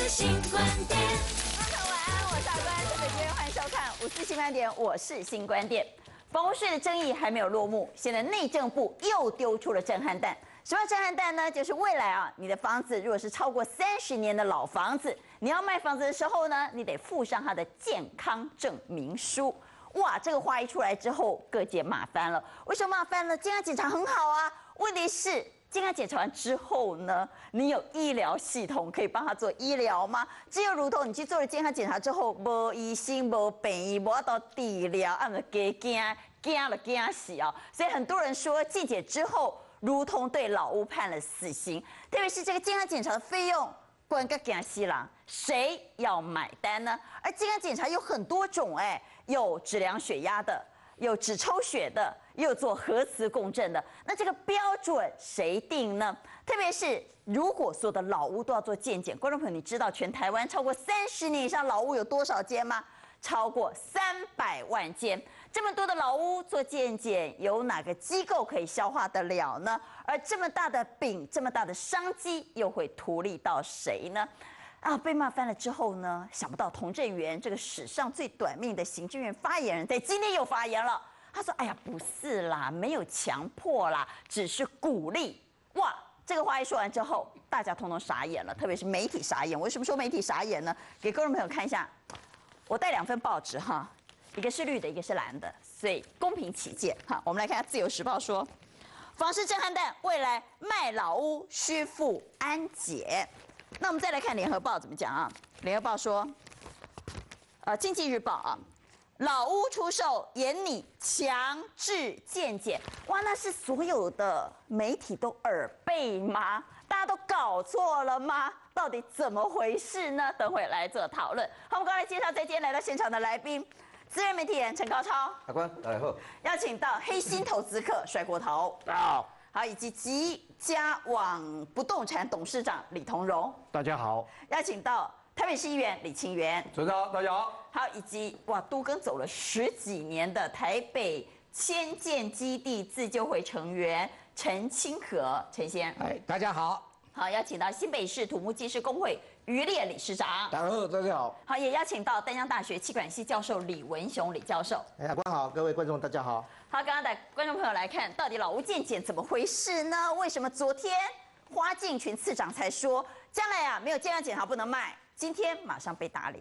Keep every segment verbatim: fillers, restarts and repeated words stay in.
四新观点。 观众晚安，我是阿关，在北京欢迎收看五四新观点，我是新观点。房屋税的争议还没有落幕，现在内政部又丢出了震撼弹。什么震撼弹呢？就是未来啊，你的房子如果是超过三十年的老房子，你要卖房子的时候呢，你得附上它的健康证明书。哇，这个话一出来之后，各界骂翻了。为什么骂翻了？健康检查很好啊，问题是健康检查完之后呢，你有医疗系统可以帮他做医疗吗？只有如同你去做了健康检查之后，无医生、无病医、无到治疗，啊，就加惊惊了惊死啊！所以很多人说，健检之后，如同对老屋判了死刑。特别是这个健康检查的费用，关个惊死人，谁要买单呢？而健康检查有很多种，哎，有质量血压的。有只抽血的，也有做核磁共振的，那这个标准谁定呢？特别是如果所有的老屋都要做健检，观众朋友，你知道全台湾超过三十年以上老屋有多少间吗？超过三百万间，这么多的老屋做健检，有哪个机构可以消化得了呢？而这么大的饼，这么大的商机，又会图利到谁呢？啊，被骂翻了之后呢，想不到童振源这个史上最短命的行政院发言人，在今天又发言了。他说：“哎呀，不是啦，没有强迫啦，只是鼓励。”哇，这个话一说完之后，大家通通傻眼了，特别是媒体傻眼。为什么说媒体傻眼呢？给观众朋友看一下，我带两份报纸哈，一个是绿的，一个是蓝的，所以公平起见哈，我们来看下《自由时报》说，房市震撼弹，未来卖老屋需付安检。那我们再来看《联合报》怎么讲啊？《联合报》说，呃，《经济日报》啊，老屋出售严拟强制健检，哇，那是所有的媒体都耳背吗？大家都搞错了吗？到底怎么回事呢？等会来做讨论。好，我们刚才介绍在今天来到现场的来宾，资深媒体人陈高超， 阿官，大家好。 邀请到黑心投资客甩锅头， 大家好。 好，以及吉家网不动产董事长李同荣， 大家好。 邀请到台北市议员李清源， 主持人好，大家好。 好，以及哇都更走了十几年的台北迁建基地自救会成员陈清和，陈先生， 哎，大家好。 好，邀请到新北市土木技师工会余烈理事长， 大家好，大家好。 好，也邀请到淡江大学气管系教授李文雄李教授。 哎，阿官好，各位观众大家好。 好，刚刚的观众朋友来看，到底老屋健检怎么回事呢？为什么昨天花敬群次长才说，将来啊没有健康检查不能卖，今天马上被打脸。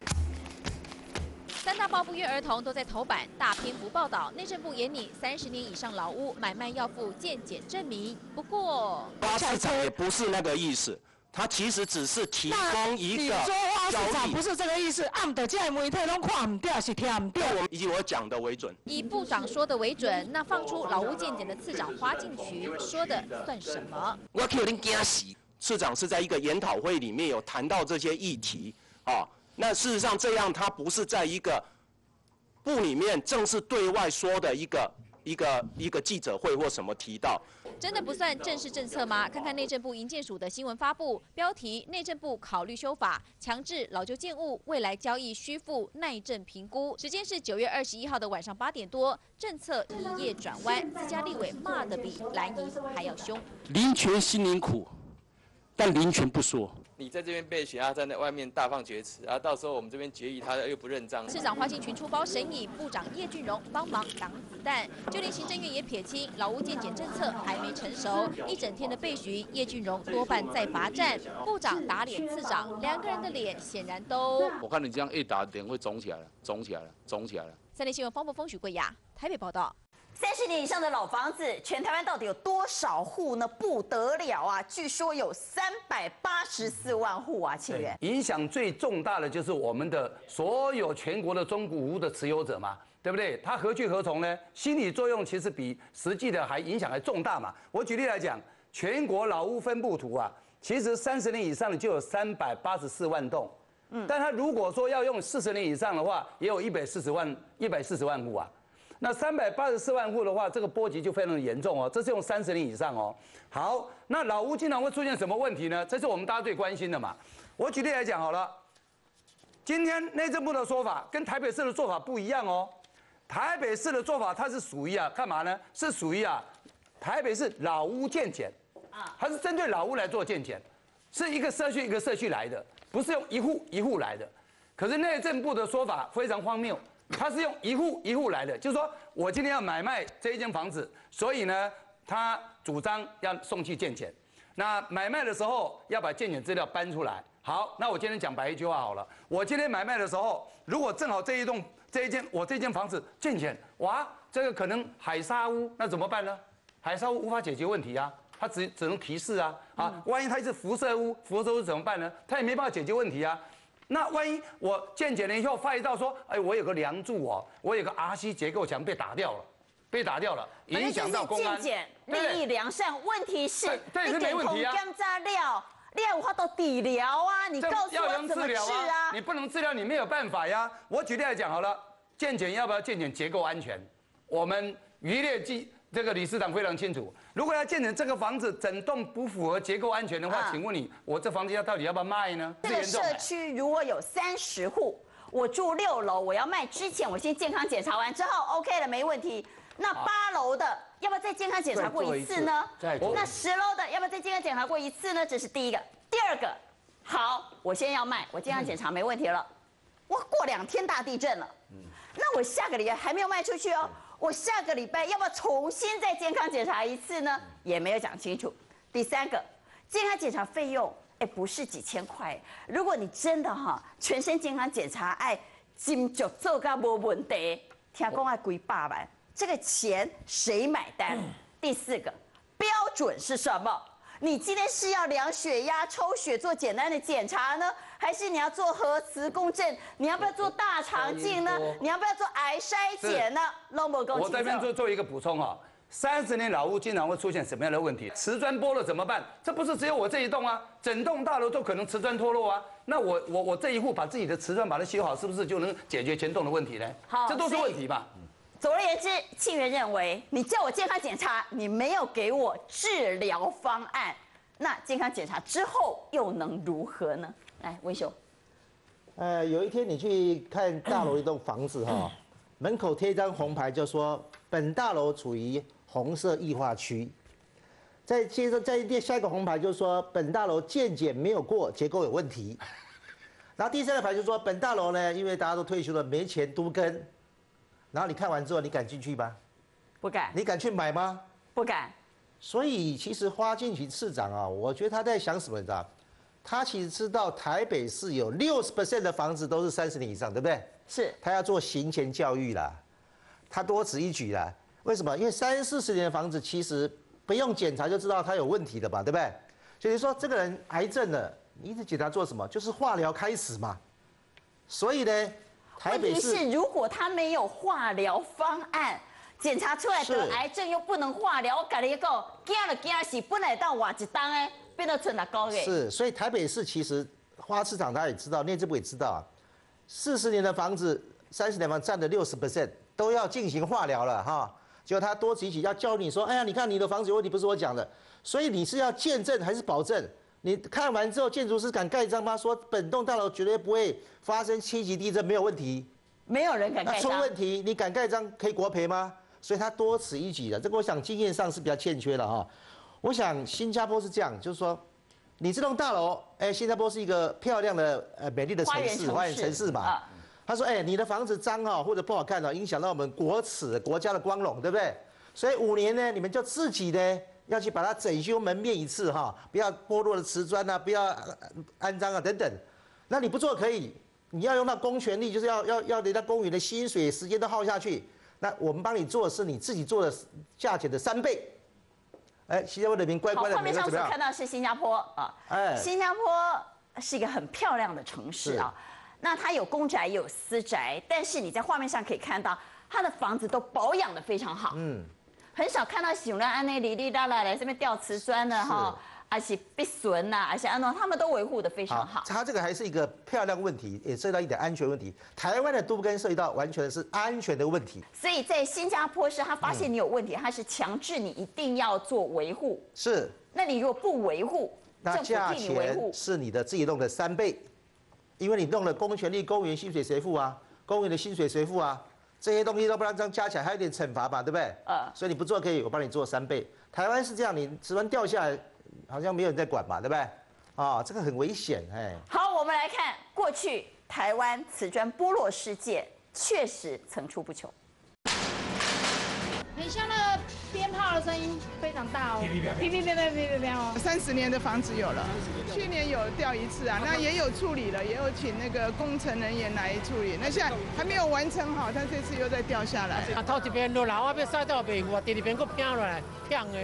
三大报不约而同都在头版大篇幅报道，内政部严拟三十年以上老屋买卖要附健检证明。不过， 花市场也不是那个意思。它其实只是提供一个交易， 不是这个意思。按的这媒体拢看唔掉，是听唔掉。 以及我讲的为准。 以部长说的为准，那放出老屋健检的次长花敬群说的算什么？ 我叫您惊死。次长是在一个研讨会里面有谈到这些议题啊。那事实上这样，他不是在一个部里面正式对外说的一个。一个一个记者会或什么提到， 真的不算正式政策吗？看看内政部营建署的新闻发布，标题：内政部考虑修法，强制老旧建物未来交易需附耐震评估。时间是九月二十一号的晚上八点多，政策一夜转弯，自家立委骂得比蓝营还要凶。 林权心灵苦，但林权不说。 你在这边被选，他站在外面大放厥词，然后到时候我们这边决议，他又不认账。 市长花敬群出包神隐，部长叶俊荣帮忙挡子弹，就连行政院也撇清老屋健检政策还没成熟，一整天的备询，叶俊荣多半在罚站，部长打脸次长，两个人的脸显然都…… 我看你这样一打，脸会肿起来了，肿起来了，肿起来了。 三立新闻方博峰许贵雅台北报道。 三十年以上的老房子，全台湾到底有多少户呢？不得了啊！据说有三百八十四万户啊，清源。 影响最重大的就是我们的所有全国的中古屋的持有者嘛，对不对？它何去何从呢？心理作用其实比实际的还影响还重大嘛。我举例来讲，全国老屋分布图啊，其实三十年以上的就有三百八十四万栋，嗯，但它如果说要用四十年以上的话，也有一百四十万一百四十万户啊。那三百八十四万户的话，这个波及就非常的严重哦。这是用三十年以上哦。好，那老屋经常会出现什么问题呢？这是我们大家最关心的嘛。我举例来讲好了，今天内政部的说法跟台北市的做法不一样哦。台北市的做法，它是属于啊，干嘛呢？是属于啊，台北市老屋健检啊，它是针对老屋来做健检。 是一个社区一个社区来的，不是用一户一户来的。可是内政部的说法非常荒谬，他是用一户一户来的，就是说我今天要买卖这一间房子，所以呢，他主张要送去健检。那买卖的时候要把健检资料搬出来。好，那我今天讲白一句话好了，我今天买卖的时候，如果正好这一栋这一间我这间房子健检，哇，这个可能海沙屋，那怎么办呢？海沙屋无法解决问题啊，它只只能提示啊，啊，万一它是辐射屋，辐射屋怎么办呢？它也没办法解决问题啊。那万一我健检了以后发现到说，哎，我有个梁柱哦，我有个 R C 结构墙被打掉了。被打掉了，影响到公安。 健检利益良善，问题是这也是没问题啊。 检查料，你有法都治疗啊，你告诉我怎么治啊？ 你不能治疗，你没有办法呀。我举例来讲好了，健检要不要健检结构安全？我们渔猎技这个理事长非常清楚。如果要健检这个房子整栋不符合结构安全的话，请问你，我这房子要到底要不要卖呢？ 这个社区如果有三十户，我住六楼，我要卖之前，我先健康检查完之后 ，OK 了，没问题。那八楼的要不要再健康检查过一次呢？那十楼的要不要再健康检查过一次呢？这是第一个。第二个，好，我先要卖，我健康检查没问题了。我过两天大地震了，那我下个礼拜还没有卖出去哦，我下个礼拜要不要重新再健康检查一次呢？也没有讲清楚。第三个，健康检查费用，哎，不是几千块。如果你真的哈全身健康检查，哎，金就做个没问题，听讲要贵百万。这个钱谁买单？第四个标准是什么？你今天是要量血压、抽血做简单的检查呢，还是你要做核磁共振？你要不要做大肠镜呢？你要不要做癌筛检呢？ 我这边做做一个补充啊，三十年老屋经常会出现什么样的问题？瓷砖剥了怎么办？这不是只有我这一栋啊，整栋大楼都可能瓷砖脱落啊。那我我我这一户把自己的瓷砖把它修好，是不是就能解决全栋的问题呢？好，这都是问题嘛。 总而言之，庆元认为你叫我健康检查，你没有给我治疗方案，那健康检查之后又能如何呢？来，文雄， 呃，有一天你去看大楼一栋房子哈，门口贴一张红牌，就说本大楼处于红色液化区。再接着再列下一个红牌，就说本大楼健检没有过，结构有问题。然后第三个牌就说本大楼呢，因为大家都退休了，没钱都更。然后你看完之后，你敢进去吗？ 不敢。 你敢去买吗？ 不敢。 所以其实花敬群市长啊，我觉得他在想什么，你知道？他其实知道台北市有六十 percent 的房子都是三十年以上，对不对？ 是。他要做行前教育啦，他多此一举啦。为什么？因为三四十年的房子其实不用检查就知道他有问题的吧，对不对？所以说这个人癌症了，你一直检查做什么？就是化疗开始嘛。所以呢？ 问题是，如果他没有化疗方案，检查出来得癌症又不能化疗，我跟你讲，惊了惊死，本来当活一当哎，变到存了高哎。 是，所以台北市其实花市长他也知道，内政部也知道啊，四十年的房子、三十年房占了六十 percent 都要进行化疗了哈。结果他多此一举要教你说，哎呀，你看你的房子有问题，不是我讲的，所以你是要见证还是保证？你看完之后，建筑师敢盖章吗？说本栋大楼绝对不会发生七级地震，没有问题。 没有人敢盖章。 出问题，你敢盖章可以国赔吗？所以他多此一举的，这个我想经验上是比较欠缺的哈。我想新加坡是这样，就是说，你这栋大楼，哎，新加坡是一个漂亮的呃美丽的城市，花园城市嘛。他说，哎，你的房子脏哈或者不好看哦，影响到我们国耻国家的光荣，对不对？所以五年呢，你们就自己呢。要去把它整修门面一次哈，不要剥落的瓷砖啊，不要安装啊等等。那你不做可以，你要用到公权力，就是要要要人家公务员的薪水、时间都耗下去。那我们帮你做的是你自己做的价钱的三倍。哎，新加坡人民乖乖的， 画面上所看到的是新加坡啊，哎，新加坡是一个很漂亮的城市啊。那它有公宅也有私宅，但是你在画面上可以看到，它的房子都保养得非常好。嗯。很少看到像咱安尼哩哩啦啦来这边吊瓷砖的哈，而且必损呐，而且安诺他们都维护的非常好。 它这个还是一个漂亮问题，也涉及到一点安全问题。台湾的都更涉及到完全是安全的问题。 所以在新加坡是他发现你有问题，他是强制你一定要做维护。 是。 那你如果不维护， 那价钱是你的自己弄的三倍，因为你弄了公权力，公务员薪水谁付啊？公务员的薪水谁付啊？这些东西都不让这样加起来，还有点惩罚吧，对不对？呃，所以你不做可以，我帮你做三倍。台湾是这样，你瓷砖掉下来，好像没有人在管嘛，对不对？ 啊，这个很危险哎。 好，我们来看过去台湾瓷砖剥落事件，确实层出不穷。 很像那个鞭炮的声音非常大哦，噼噼啪噼噼啪噼噼啪哦。 三十年的房子有了，去年有调一次啊，那也有处理了，也有请那个工程人员来处理。那现在还没有完成好，他这次又再掉下来。 啊，头一边落来，我要晒到袂糊，第二边佫飘落来，呛的。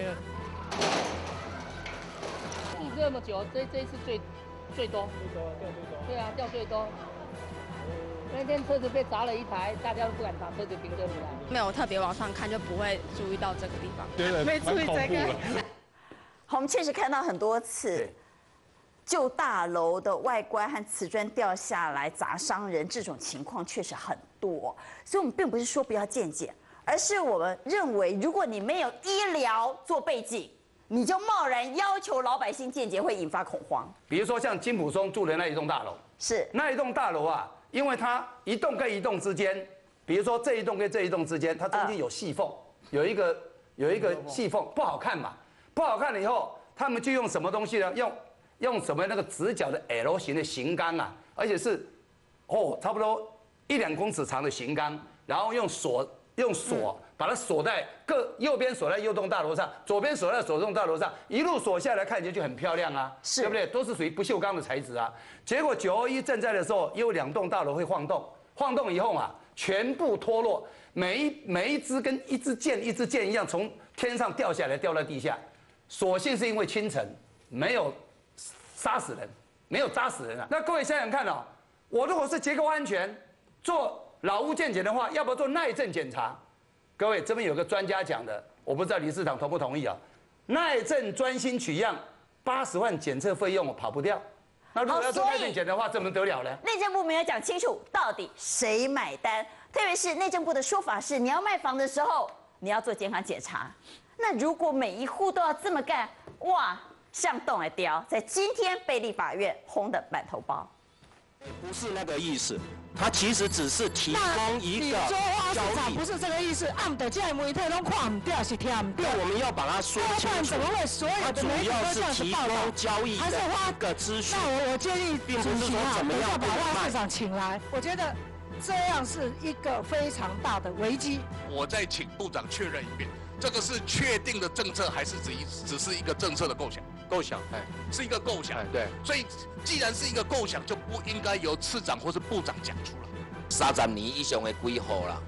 地这么久，这这一次最最多，最多掉最多。对啊，掉最多。那天车子被砸了一台，大家都不敢把车子停这里来。 没有特别往上看，就不会注意到这个地方。 对，没注意这个。我们确实看到很多次，旧大楼的外观和瓷砖掉下来砸伤人这种情况确实很多，所以我们并不是说不要健检，而是我们认为，如果你没有医疗做背景，你就贸然要求老百姓健检，会引发恐慌。 比如说像金溥松住的那一栋大楼， 是那一栋大楼啊。因为它一栋跟一栋之间，比如说这一栋跟这一栋之间，它中间有细缝，有一个有一个细缝，不好看嘛，不好看了以后，他们就用什么东西呢？用用什么那个直角的 L 型的型钢啊，而且是哦差不多一两公尺长的型钢，然后用锁用锁把它锁在各右边锁在右栋大楼上，左边锁在左栋大楼上，一路锁下来看起来就很漂亮啊，对不对？都是属于不锈钢的材质啊。结果九二一震灾的时候，有两栋大楼会晃动，晃动以后啊，全部脱落，每一每一只跟一支箭一支箭一样从天上掉下来，掉在地下。所幸是因为清晨，没有杀死人，没有扎死人啊。那各位想想看哦，我如果是结构安全做老屋健检的话，要不要做耐震检查？各位这边有个专家讲的，我不知道理事长同不同意啊？耐震专心取样，八十万检测费用我跑不掉。那如果要做耐震检的话，怎么得了呢？ 内政部没有讲清楚到底谁买单，特别是内政部的说法是，你要卖房的时候，你要做健康检查。那如果每一户都要这么干，哇，像动来雕，在今天被立法院轰得满头包。 不是那个意思，它其实只是提供一个交易， 不是这个意思。按的这样媒体都看唔掉，是听唔掉。 我们要把它说清楚。 怎么会所有的媒体都这样子报道？ 交易的一个资讯。 那我我建议并不是说怎么样把外市长请来，我觉得这样是一个非常大的危机。 我再请部长确认一遍，这个是确定的政策，还是只一只是一个政策的构想？ 构想，哎， 是一个构想。 哎，对。 所以既然是一个构想，就不应该由次长或是部长讲出来。 三十年以上的几户啦？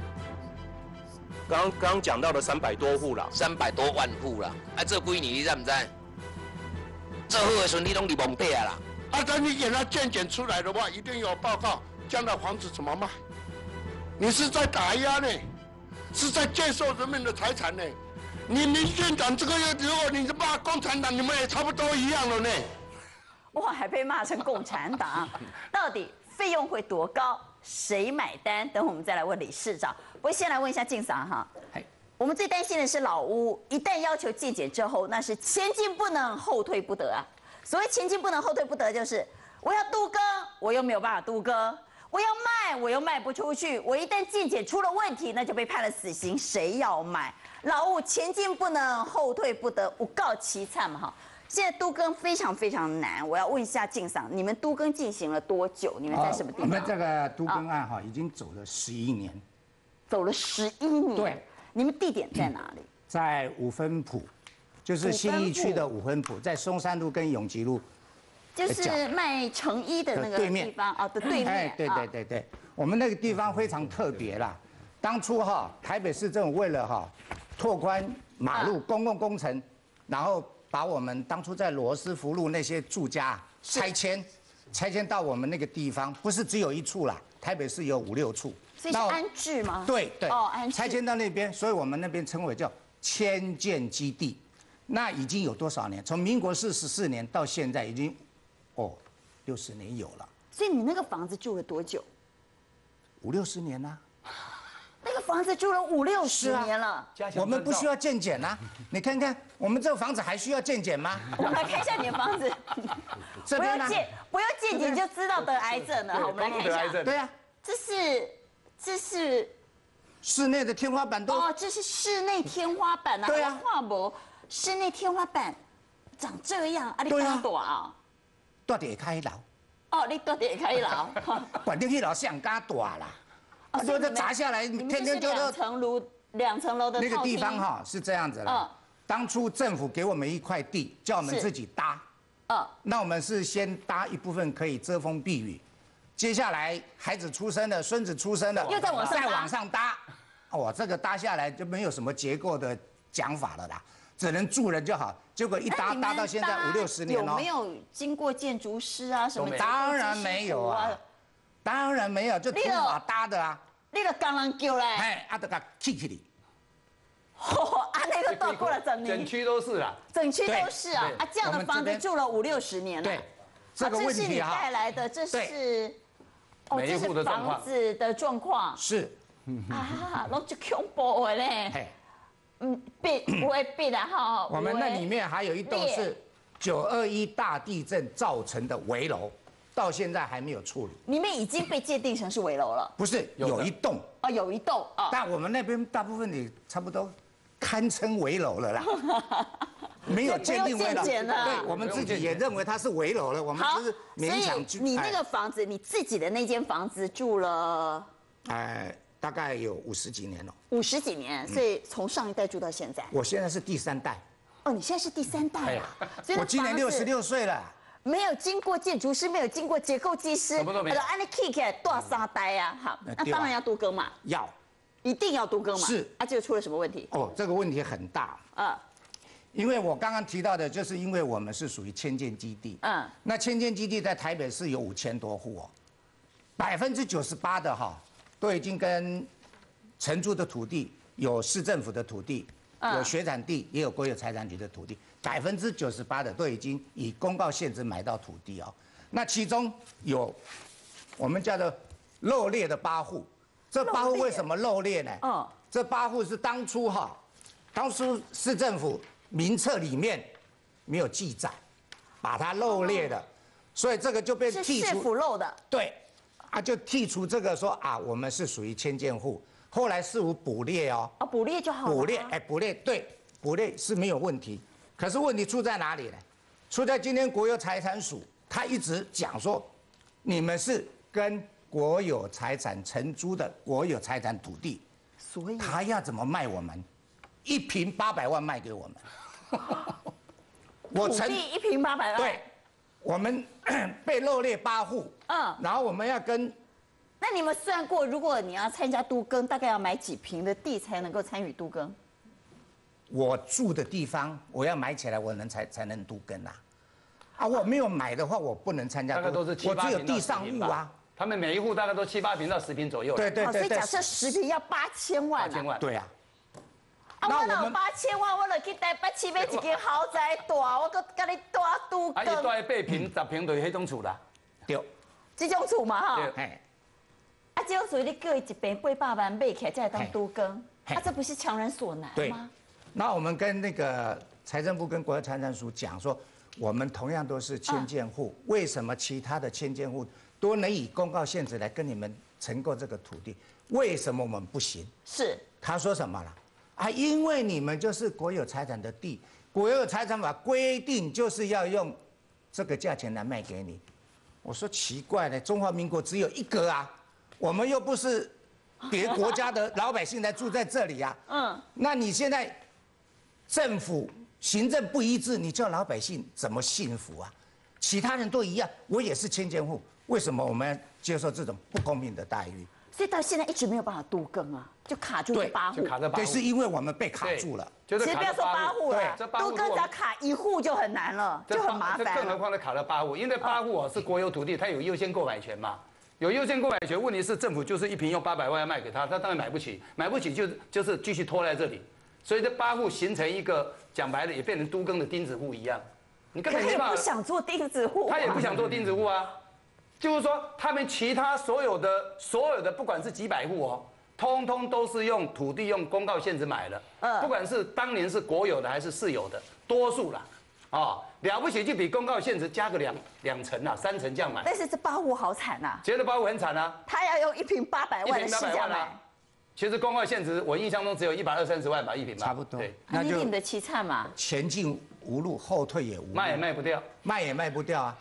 刚刚讲到的三百多户啦， 三百多万户啦。啊，这几年你知唔知？做好的时候你拢伫蒙底啊啦。 啊，等你给他健检出来的话，一定有报告，将来房子怎么卖？你是在打压呢，是在接受人民的财产呢。你民进党这个，如果你骂共产党，你们也差不多一样了呢。 哇，还被骂成共产党，到底费用会多高？谁买单？等我们再来问理事长。不过先来问一下晋桑哈，我们最担心的是老屋，一旦要求健检之后，那是前进不能，后退不得啊。所谓前进不能，后退不得，就是我要都更，我又没有办法都更；我要卖，我又卖不出去。我一旦健检出了问题，那就被判了死刑，谁要买？老屋前进不能，后退不得，我告凄惨嘛哈。现在都更非常非常难，我要问一下晋桑，你们都更进行了多久？你们在什么地方？ 我们这个都更案哈，已经走了十一年， 走了十一年。 对， 你们地点在哪里？ 在五分埔，就是信义区的五分埔，在松山路跟永吉路， 就是卖成衣的那个地方啊的对面。 哎，对对对对，我们那个地方非常特别啦。当初哈，台北市政府为了哈拓宽马路、公共工程，然后把我们当初在罗斯福路那些住家拆迁，拆迁到我们那个地方，不是只有一处啦，台北市有五六处。 所以是安置吗？ 对对。 哦，安置。 拆迁到那边，所以我们那边称为叫迁建基地。那已经有多少年？从民国四十四年到现在，已经哦六十年有了。 所以你那个房子住了多久？ 五六十年啦。 那个房子住了五六十年了， 我们不需要健检啊！你看看，我们这个房子还需要健检吗？ 我们来看一下你的房子，不用健，不用健检就知道得癌症了。好，我们来看一下。 对啊， 这是这是室内的天花板都哦，这是室内天花板啊。 对啊， 画博室内天花板长这样，啊，你看多啊？ 住伫下骹迄楼。 哦，你住伫下骹一楼， 反正迄楼上加大啦。 哦， 所以这砸下来，天天就两层楼，两层楼的那个地方哈是这样子啦。当初政府给我们一块地，叫我们自己搭。嗯。那我们是先搭一部分可以遮风避雨，接下来孩子出生了，孙子出生了， 又再往上再往上搭。哦，这个搭下来就没有什么结构的讲法了啦，只能住人就好。结果一搭搭到现在五六十年了。 有没有经过建筑师啊什么？ 当然没有啊，当然没有，就土法搭的啊。 你个工人叫嘞？ 哎，啊，得个起起哩。 哦，啊，那个都过了整年。 整区都是啦。 整区都是啊，啊，这样的房子住了五六十年了。 对，这个问题啊。 这是你带来的，这是哦，这是房子的状况。 是。 啊，拢就恐怖的嘞。嗯，壁不会壁的哈。 我们那里面还有一栋是九二一大地震造成的危楼。到现在还没有处理， 里面已经被界定成是危楼了。 不是，有一栋哦，有一栋啊。 但我们那边大部分也差不多堪称危楼了啦，没有鉴定危楼。对，我们自己也认为它是危楼了，我们只是勉强去。 你那个房子，你自己的那间房子住了， 哎，大概有五十几年了。 五十几年，所以从上一代住到现在。 我现在是第三代。 哦，你现在是第三代啊？ 我今年六十六岁了。 没有经过建筑师，没有经过结构技师， 什么都没有。 按你 K 起来多三代啊，好，那当然要都更嘛。 要， 一定要都更嘛。 是， 啊，这个出了什么问题？ 哦，这个问题很大。啊，因为我刚刚提到的，就是因为我们是属于迁建基地。嗯。那迁建基地在台北市有五千多户哦，百分之九十八的哈都已经跟承租的土地有市政府的土地。有学产地，也有国有财产局的土地，百分之九十八的都已经以公告限制买到土地哦。那其中有我们叫做漏列的八户，这八户为什么漏列呢？嗯，这八户是当初哈，当初市政府名册里面没有记载，把它漏列的，所以这个就被剔除。 是市府漏的。 对，啊，就剔除这个说啊，我们是属于迁建户。后来是无补列哦， 啊，补列就好了。 补列，哎，补列对，补列是没有问题。可是问题出在哪里呢？出在今天国有财产署，他一直讲说，你们是跟国有财产承租的国有财产土地， 所以他要怎么卖我们？一平八百万卖给我们。 我土地一平八百万。 对，我们被漏列八户，嗯，然后我们要跟。 那你们算过，如果你要参加都更，大概要买几坪的地才能够参与都更？ 我住的地方，我要买起来，我能才才能都更啊！啊，我没有买的话，我不能参加。 大概都是七八坪我只有地上物啊。 他们每一户大概都七八坪到十坪左右。 对对对。 所以假设十坪要八千万。 八千万。 对啊。 啊，我有八千万，我就去台北市买一间豪宅大，我搁跟你大都更。 啊，伊大八坪、十坪就是迄种厝啦。 对。 这种厝嘛哈。 对。 啊，这种属于你各一平八百万买起来再来当都更，啊，这不是强人所难吗？ 对。那我们跟那个财政部跟国有财产署讲说，我们同样都是迁建户，啊、为什么其他的迁建户都能以公告限制来跟你们承购这个土地，为什么我们不行？ 是。 他说什么了？啊，因为你们就是国有财产的地，国有财产法规定就是要用这个价钱来卖给你。我说奇怪了，中华民国只有一个啊。我们又不是别国家的老百姓来住在这里啊，嗯，那你现在政府行政不一致，你叫老百姓怎么幸福啊？其他人都一样，我也是迁建户，为什么我们要接受这种不公平的待遇？ 所以到现在一直没有办法都更啊，就卡住这八户， 就卡在八户， 对，是因为我们被卡住了。 其实不要说八户了，都更只要卡一户就很难了，就很麻烦。 更何况它卡了八户，因为八户啊是国有土地，它有优先购买权嘛。有优先购买权，问题是政府就是一坪用八百万要卖给他，他当然买不起，买不起就就是继续拖在这里，所以这八户形成一个讲白了也变成都更的钉子户一样，你根本没办法。 他也不想做钉子户， 他也不想做钉子户啊，就是说他们其他所有的所有的不管是几百户哦，通通都是用土地用公告限制买的，嗯，不管是当年是国有的还是市有的，多数啦。哦，了不起就比公告限制加个两两成啊，三成这样买。 但是这八户好惨呐， 觉得八户很惨啊。 他要用一坪八百万的市价买。 其实公告限制，我印象中只有一百二三十万吧，一坪吧。 差不多。 对， 那就你的凄惨嘛。 前进无路，后退也无路。 卖也卖不掉， 卖也卖不掉啊。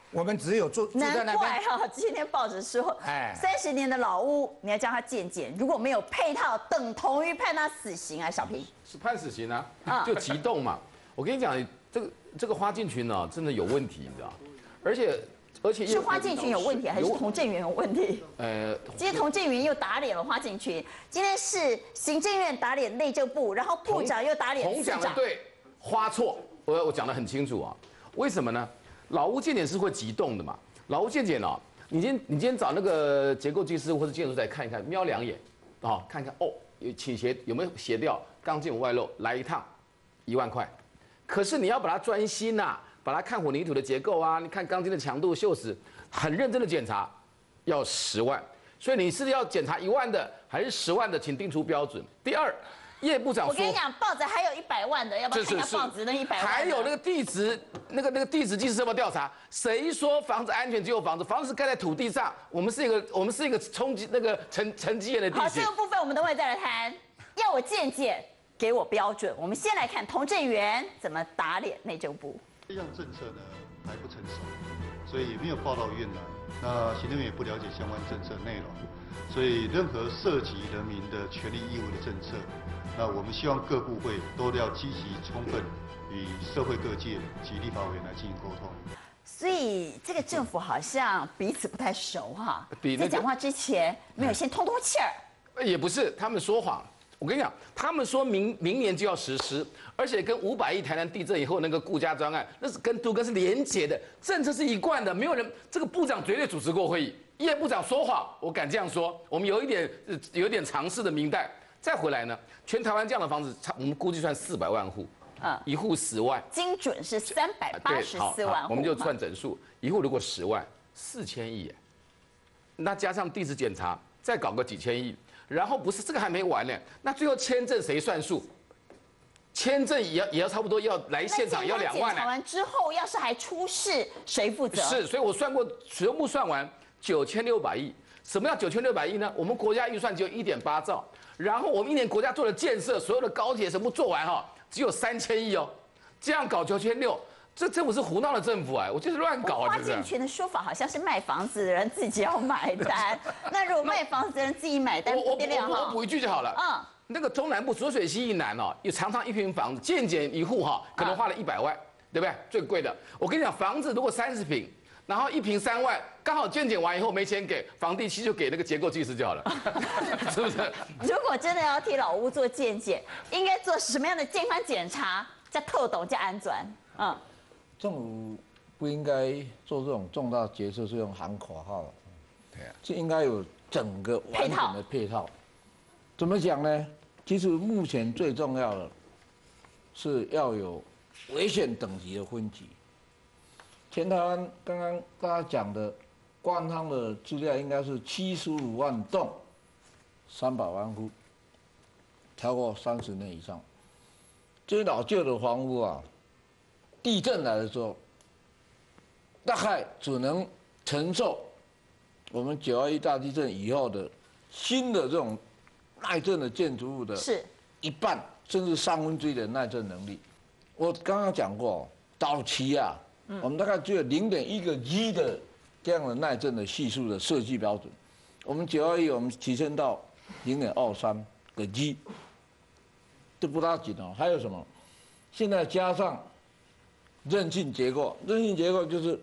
我们只有住住在那难怪边。 哈，今天报纸说， 哎三十年的老屋，你要叫他渐减，如果没有配套，等同于判他死刑啊，小平。 是判死刑啊啊， 就急动嘛。我跟你讲，这个这个花敬群呢，真的有问题，你知道？而且而且是花敬群有问题，还是童振源有问题？ 呃， 今天童振源又打脸了花敬群，今天是行政院打脸内政部，然后部长又打脸洪市长。 讲的对，花错，我我讲得很清楚啊。为什么呢？老屋鉴检是会急动的嘛。老屋鉴检哦，你今天你今天找那个结构技师或者建筑师来看一看，瞄两眼，啊，看看哦，有倾斜有没有斜掉，钢筋有外露，来一趟一万块。可是你要把它专心呐、啊，把它看混凝土的结构啊，你看钢筋的强度、锈蚀，很认真的检查，要十万。所以你是要检查一万的还是十万的，请定出标准。第二，叶部长说， 我跟你讲，报纸还有一百万的，要不要看看报纸那一百万？ 还有那个地质，那个那个地质技师要不要调查？谁说房子安全只有房子？房子盖在土地上，我们是一个我们是一个冲击那个沉沉积岩的地好， 形。 这个部分我们等会再来谈。要我见解，给我标准。我们先来看童振源怎么打脸内政部。 这项政策呢还不成熟，所以也没有报到院来。那行政院也不了解相关政策内容，所以任何涉及人民的权利义务的政策，那我们希望各部会都要积极充分与社会各界及立法委员来进行沟通。 所以这个政府好像彼此不太熟哈， 比那个在讲话之前没有先通通气儿。 也不是，他们说谎。我跟你讲，他们说明明年就要实施，而且跟五百亿台南地震以后那个顾家专案，那是跟都跟是连结的，政策是一贯的，没有人这个部长绝对主持过会议，叶部长说谎，我敢这样说，我们有一点呃有一点尝试的明代，再回来呢，全台湾这样的房子，差我们估计算四百万户， 嗯， 一户十万， 精准是三百八十四万户， 我们就算整数，一户如果十万，四千亿，那加上地质检查，再搞个几千亿。然后不是这个还没完呢，那最后签证谁算数？签证也要也要差不多要来现场也要两万呢。 检查完之后，要是还出事，谁负责？ 是，所以我算过，全部算完九千六百亿。什么叫九千六百亿呢？我们国家预算只有一点八兆，然后我们一年国家做的建设，所有的高铁全部做完哈，只有三千亿哦，这样搞九千六。这政府是胡闹的政府哎，我就是乱搞啊！ 花敬群的说法好像是卖房子的人自己要买单，那如果卖房子的人自己买单， 我我得了哈。 我补一句就好了。嗯，那个中南部浊水溪以南哦，有常常一平房子建检一户哈，可能花了一百万，对不对？最贵的，我跟你讲，房子如果三十平，然后一平三万，刚好建检完以后没钱给房地契，就给那个结构技师就好了，是不是？ 如果真的要替老屋做健检，应该做什么样的健康检查？叫透懂，叫安全。嗯。 政府不应该做这种重大决策是用喊口号的，对啊，这应该有整个完整的配套。怎么讲呢？其实目前最重要的是要有危险等级的分级。全台湾刚刚大家讲的官方的资料应该是七十五万栋，三百万户，超过三十年以上。这些老旧的房屋啊。地震来的时候，大概只能承受我们九二一大地震以后的新的这种耐震的建筑物的是一半甚至三分之一的耐震能力。我刚刚讲过，早期啊，嗯、我们大概只有零点一个 G 的这样的耐震的系数的设计标准。我们九二一我们提升到零点二三个 G， 这不大紧哦。还有什么？现在加上韧性结构，韧性结构就是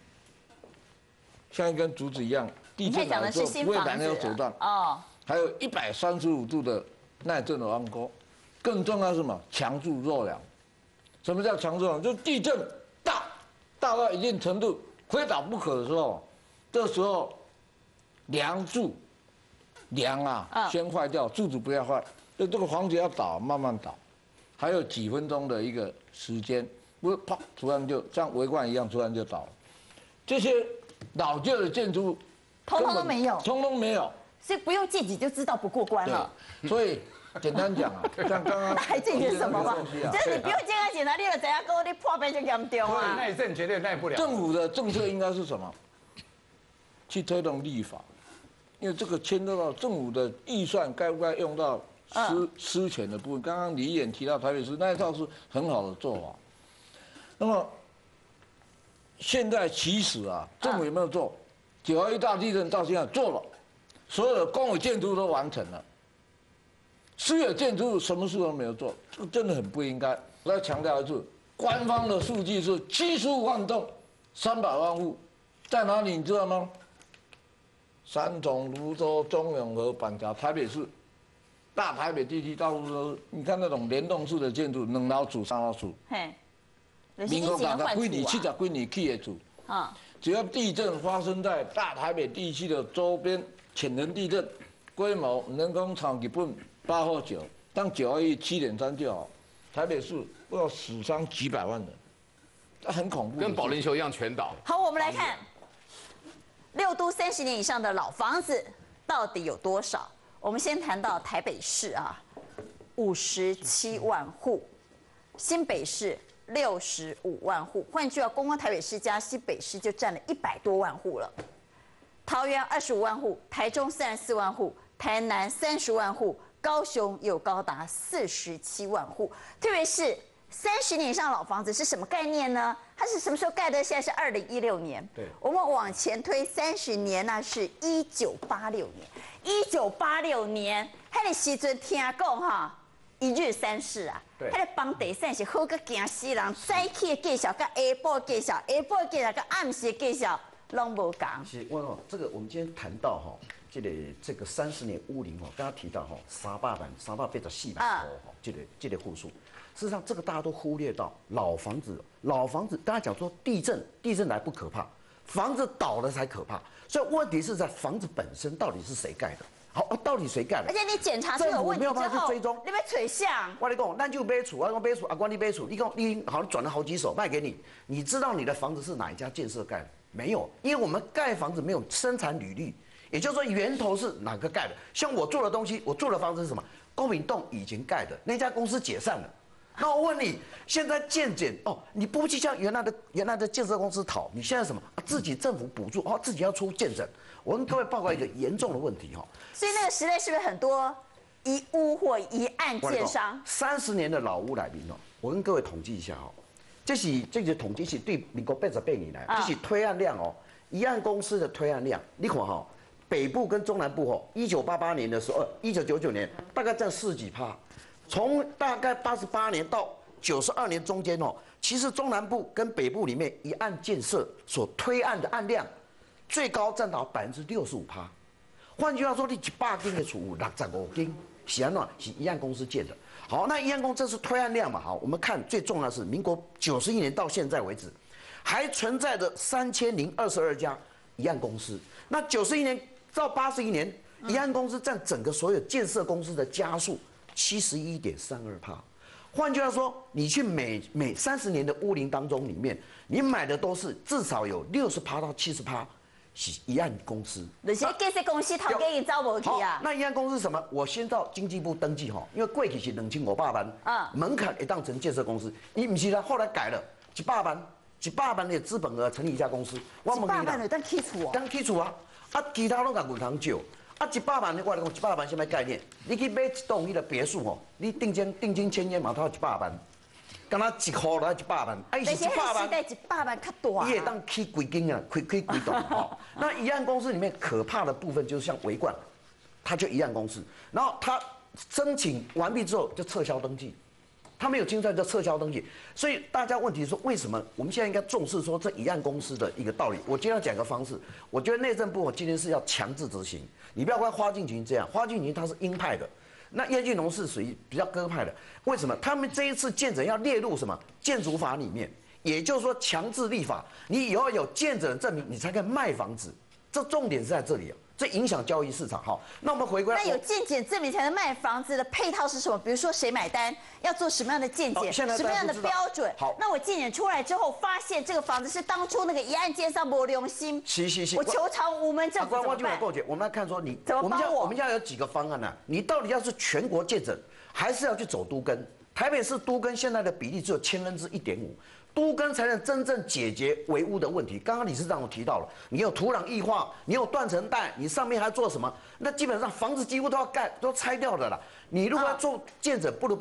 像一根竹子一样，地震来的时候不会弹流阻断。哦。还有一百三十五度的耐震的弯钩，更重要是什么？强柱弱梁。什么叫强柱弱梁？就地震大，大到一定程度非倒不可的时候，这时候梁柱梁啊、嗯、先坏掉，柱子不要坏，就这个房子要倒慢慢倒，还有几分钟的一个时间。不是啪，突然就像围观一样，突然就倒了。这些老旧的建筑物， 通通都没有， 通通没有， 所以不用见几就知道不过关了。 所以简单讲啊，像刚刚那还见解什么嘛？就是你不用健康检查，你就怎样跟我你破病就严重啊。 耐震绝对耐不了。政府的政策应该是什么？去推动立法，因为这个牵涉到政府的预算该不该用到私私权的部分。刚刚李议员提到台北市那一套是很好的做法。那么， 现在其实啊，政府有没有做？九二一大地震到现在做了，所有的公有建筑都完成了，私有建筑什么事都没有做，这真的很不应该。我要强调一次，官方的数据是七十五万栋，三百万户，在哪里你知道吗？三重、泸州、中永和、板桥、台北市，大台北地区到处都是。你看那种联动式的建筑，两楼厝、三楼厝， 嘿， 民国大概几年、七十几年起的厝，啊，只要地震发生在大台北地区的周边，浅层地震，规模人工厂基本八或九，当九二一七点三就好。台北市要死伤几百万人，这很恐怖， 跟保龄球一样全倒。 好，我们来看。六都三十年以上的老房子到底有多少？我们先谈到台北市啊，五十七万户；新北市六十五万户。换句话，光光台北市加新北市就占了一百多万户了。桃园二十五万户，台中三十四万户，台南三十万户，高雄有高达四十七万户。特别是三十年以上老房子是什么概念呢？它是什么时候盖的？现在是二零一六年。对，我们往前推三十年，那是一九八六年。一九八六年，迄个时阵听讲哈，一日三市啊，迄个房地产是好个惊死人，早起的介绍跟下晡的介绍，下晡的介绍跟暗时的介绍拢无共。 是，我哦，这个我们今天谈到哈，这个这个三十年屋龄哦，刚刚提到哈，三百万、三百八十四万户哈，这个这个户数。事实上，这个大家都忽略到老房子，老房子，大家讲说地震，地震来不可怕，房子倒了才可怕。所以问题是在房子本身到底是谁盖的？好，到底谁盖的？ 而且你检查出有问题之后， 追踪， 你要取像。 我跟你讲，咱就买厝，我讲买厝，阿官你买厝，你讲你好像转了好几手卖给你，你知道你的房子是哪一家建设盖的？没有，因为我们盖房子没有生产履历，也就是说源头是哪个盖的？像我做的东西，我做的房子是什么？公民洞以前盖的，那家公司解散了。那我问你，现在建检哦，你不去向原来的原来的建设公司讨，你现在什么、啊、自己政府补助哦，自己要出建诊。我跟各位报告一个严重的问题哈、哦。 所以那个时代是不是很多一屋或一案建商？ 三十年的老屋来临哦，我跟各位统计一下哈、哦，这是这个统计是对民国八十八年来，这是推案量哦，一案公司的推案量，你看哈、哦，北部跟中南部哦，一九八八年的时候，一九九九年大概占四几趴。从大概八十八年到九十二年中间哦，其实中南部跟北部里面一案建设所推案的案量，最高占到百分之六十五趴。换句话说，你一百间的厝有六十五间是安怎？是一案公司建的。好，那一案公司是推案量嘛？好，我们看最重要的是民国九十一年到现在为止，还存在着三千零二十二家一案公司。那九十一年到八十一年，一案公司占整个所有建设公司的家数。七十一点三二趴，换句话说，你去每每三十年的屋龄当中里面，你买的都是至少有六十趴到七十趴是一案公司。 那些建设公司头家已招无去啊。 那一案公司是什么？我先到经济部登记哈，因为过去是两千五百万，啊，门槛一当成建设公司，你不是啦，后来改了，一百万，一百万的资本额成立一家公司。 一百万的当起厝啊？ 当起厝啊，啊，其他拢甲银行借。啊，一百万，我来讲一百万什么概念？你去买一栋迄个别墅吼，你定金定金千元嘛，头一百万，敢若一户来一百万，啊，伊是一百万， 时代一百万较大。 伊会当起几间啊，开开几栋吼。那一案公司里面可怕的部分就是像维冠，它就一案公司，然后他申请完毕之后就撤销登记。他没有清算就撤销登记，所以大家问题说为什么我们现在应该重视说这一案公司的一个道理？我今天要讲个方式，我觉得内政部今天是要强制执行，你不要怪花敬群这样，花敬群他是鹰派的，那叶俊龙是属于比较鸽派的，为什么？他们这一次建诊要列入什么建筑法里面，也就是说强制立法，你以后有建诊证明，你才可以卖房子，这重点是在这里啊。这影响交易市场。好，那我们回归。 那有健检证明才能卖房子的配套是什么？比如说谁买单，要做什么样的健检，什么样的标准？ 好， 那我健检出来之后，发现这个房子是当初那个一案奸商没良心， 是是是， 我求偿无门，政府怎么办？ 我们来看说你， 怎么帮我？ 我们要有几个方案呢、啊？你到底要是全国健诊，还是要去走都更？台北市都更现在的比例只有千分之一点五。都更才能真正解决围屋的问题。刚刚理事长我提到了，你有土壤异化，你有断层带，你上面还做什么？那基本上房子几乎都要盖，都拆掉的了。你如果要做建诊，不如把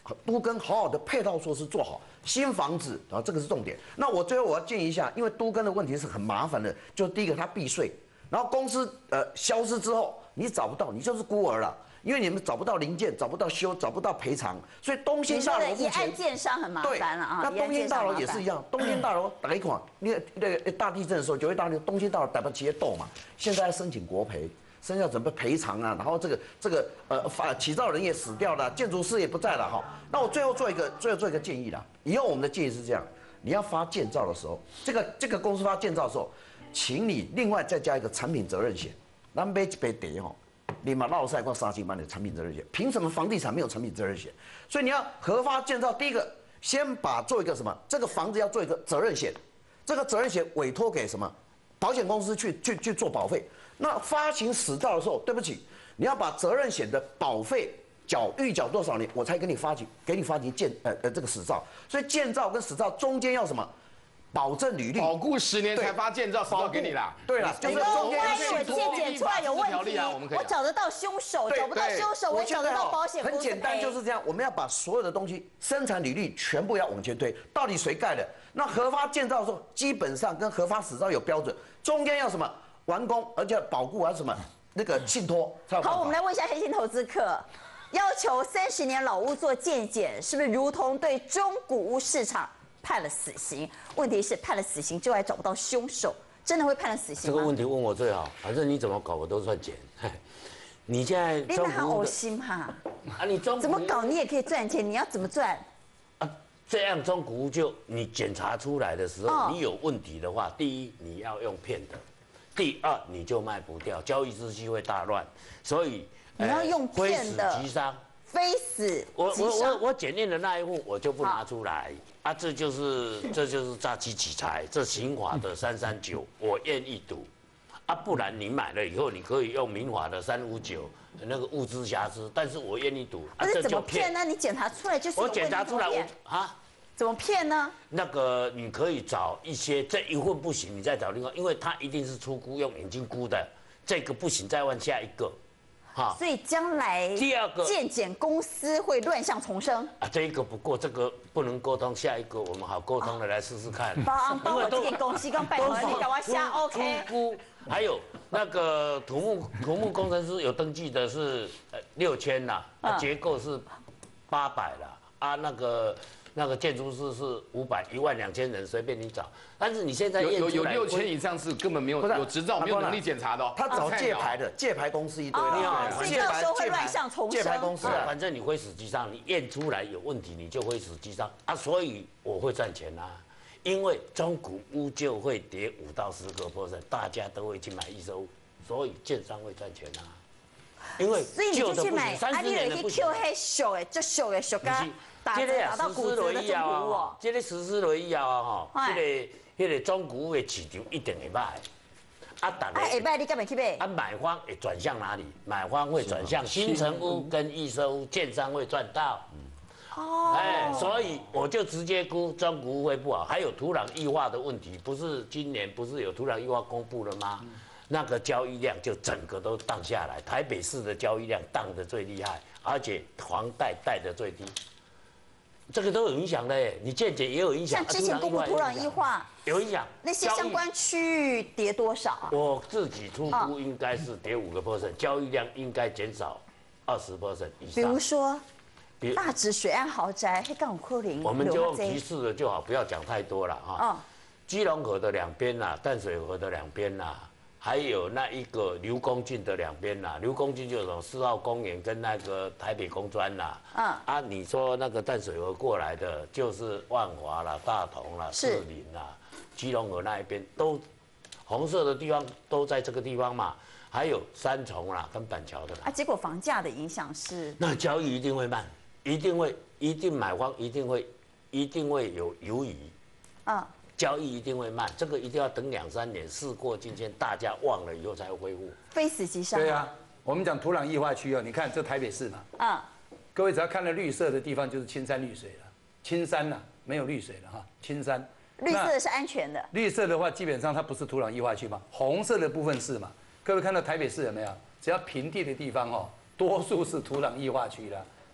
都跟好好的配套措施做好，新房子啊，这个是重点。那我最后我要建议一下，因为都跟的问题是很麻烦的，就第一个它避税，然后公司呃消失之后你找不到，你就是孤儿了。因为你们找不到零件，找不到修，找不到赔偿，所以东兴大楼目前一案建商很麻烦了啊。 那东兴大楼也是一样，东兴大楼打一款，那那个大地震的时候，九月大地震，东兴大楼打不起斗嘛，现在要申请国赔，申请准备赔偿啊，然后这个这个呃法起造人也死掉了，建筑师也不在了哈。那我最后做一个最后做一个建议啦，以后我们的建议是这样，你要发建造的时候，这个这个公司发建造的时候，请你另外再加一个产品责任险，咱买一杯茶吼。你嘛绕赛过三千万的产品责任险，凭什么房地产没有产品责任险？所以你要核发建造，第一个先把做一个什么，这个房子要做一个责任险，这个责任险委托给什么保险公司去去去做保费。那发行死照的时候，对不起，你要把责任险的保费缴预缴多少年，我才给你发行给你发行建呃呃这个死照。所以建造跟死照中间要什么？保证履历， 保固十年才发建造，保给你啦。 对了， 就是中间万一我健检出来有问题，我找得到凶手，找不到凶手，我找得到保险公司。 很简单，就是这样。我们要把所有的东西，生产履历全部要往前推，到底谁盖的？那核发建造的时候，基本上跟核发死照有标准，中间要什么完工，而且保固还有什么那个信托。 好，我们来问一下黑心投资客。要求三十年老屋做健检，是不是如同对中古屋市场判了死刑？问题是判了死刑之后还找不到凶手，真的会判了死刑吗？ 这个问题问我最好，反正你怎么搞我都算钱。你现在你那很恶心哈！ 啊，你中怎么搞你也可以赚钱，你要怎么赚？ 啊，这样中古屋就你检查出来的时候， 哦、 你有问题的话，第一你要用骗的，第二你就卖不掉，交易秩序会大乱，所以。 你要用骗的， 非死即伤， 非死我我我我检验的那一户我就不拿出来啊，这就是这就是诈欺欺财，这刑法的三三九我愿意赌啊，不然你买了以后你可以用民法的三五九那个物资瑕疵，但是我愿意赌啊，这怎么骗呢？你检查出来就是我检查出来我啊， 怎么骗呢？ 那个你可以找一些这一份不行，你再找另外，因为它一定是出估用眼睛估的，这个不行再换下一个。 所以将来第二个健检公司会乱象丛生啊！这一个不过这个不能沟通，下一个我们好沟通的来试试看。 帮帮我这个公司刚拜托你，赶快下 OK。 还有那个土木土木工程师有登记的是呃六千啦，结构是八百啦啊那个。那个建筑师是五百一万两千人，随便你找。但是你现在有有有六千以上是根本没有有执照、没有能力检查的哦。 他找借牌的，借牌公司一堆。 哦，所以到时候会乱象丛生。 借牌公司， 反正你会死机上，你验出来有问题，你就会死机上啊。所以我会赚钱啊，因为中古屋就会跌五到十个 percent， 大家都会去买一手屋，所以建商会赚钱啊。因为所以你就去买，啊，你有去 Q 黑小的，就小的小干。 这个啊，实施落以后啊，这个实施落以后啊，吼，这个、这个中古屋的市场一定会歹。啊，大家啊，会歹，你干嘛去买？ 啊，买方会转向哪里？买方会转向新城屋跟预售屋，建商会赚到。哦。哎，所以我就直接估中古屋会不好。还有土壤异化的问题，不是今年不是有土壤异化公布了吗？那个交易量就整个都荡下来，台北市的交易量荡得最厉害，而且房贷贷得最低。这个都有影响的耶，你健检也有影响。 像之前公布土壤异化有影响， 那些相关区域跌多少啊？ 我自己出估应该是跌五个 percent， 交易量应该减少二十 percent 以上。 比如说，大直水岸豪宅，黑杠科林， 我们就用提示的就好，不要讲太多了哈。哦。基隆河的两边啦，淡水河的两边啦。还有那一个刘公圳的两边啦，刘公圳就是什么四号公园跟那个台北工专啦。嗯。啊，你说那个淡水河过来的，就是万华啦、大同啦、士林啦、基隆河那一边都红色的地方都在这个地方嘛。还有三重啦跟板桥的啦。 啊，结果房价的影响是？ 那交易一定会慢，一定会，一定买方一定会，一定会有犹豫。嗯。交易一定会慢，这个一定要等两三年，事过境迁，大家忘了以后才会恢复。 非死即伤。 对啊，我们讲土壤异化区哦，你看这台北市嘛，嗯，各位只要看到绿色的地方就是青山绿水了，青山呐、啊、没有绿水了哈，青山。 绿色的是安全的。 绿色的话，基本上它不是土壤异化区嘛，红色的部分是嘛。各位看到台北市有没有？只要平地的地方哦，多数是土壤异化区啦。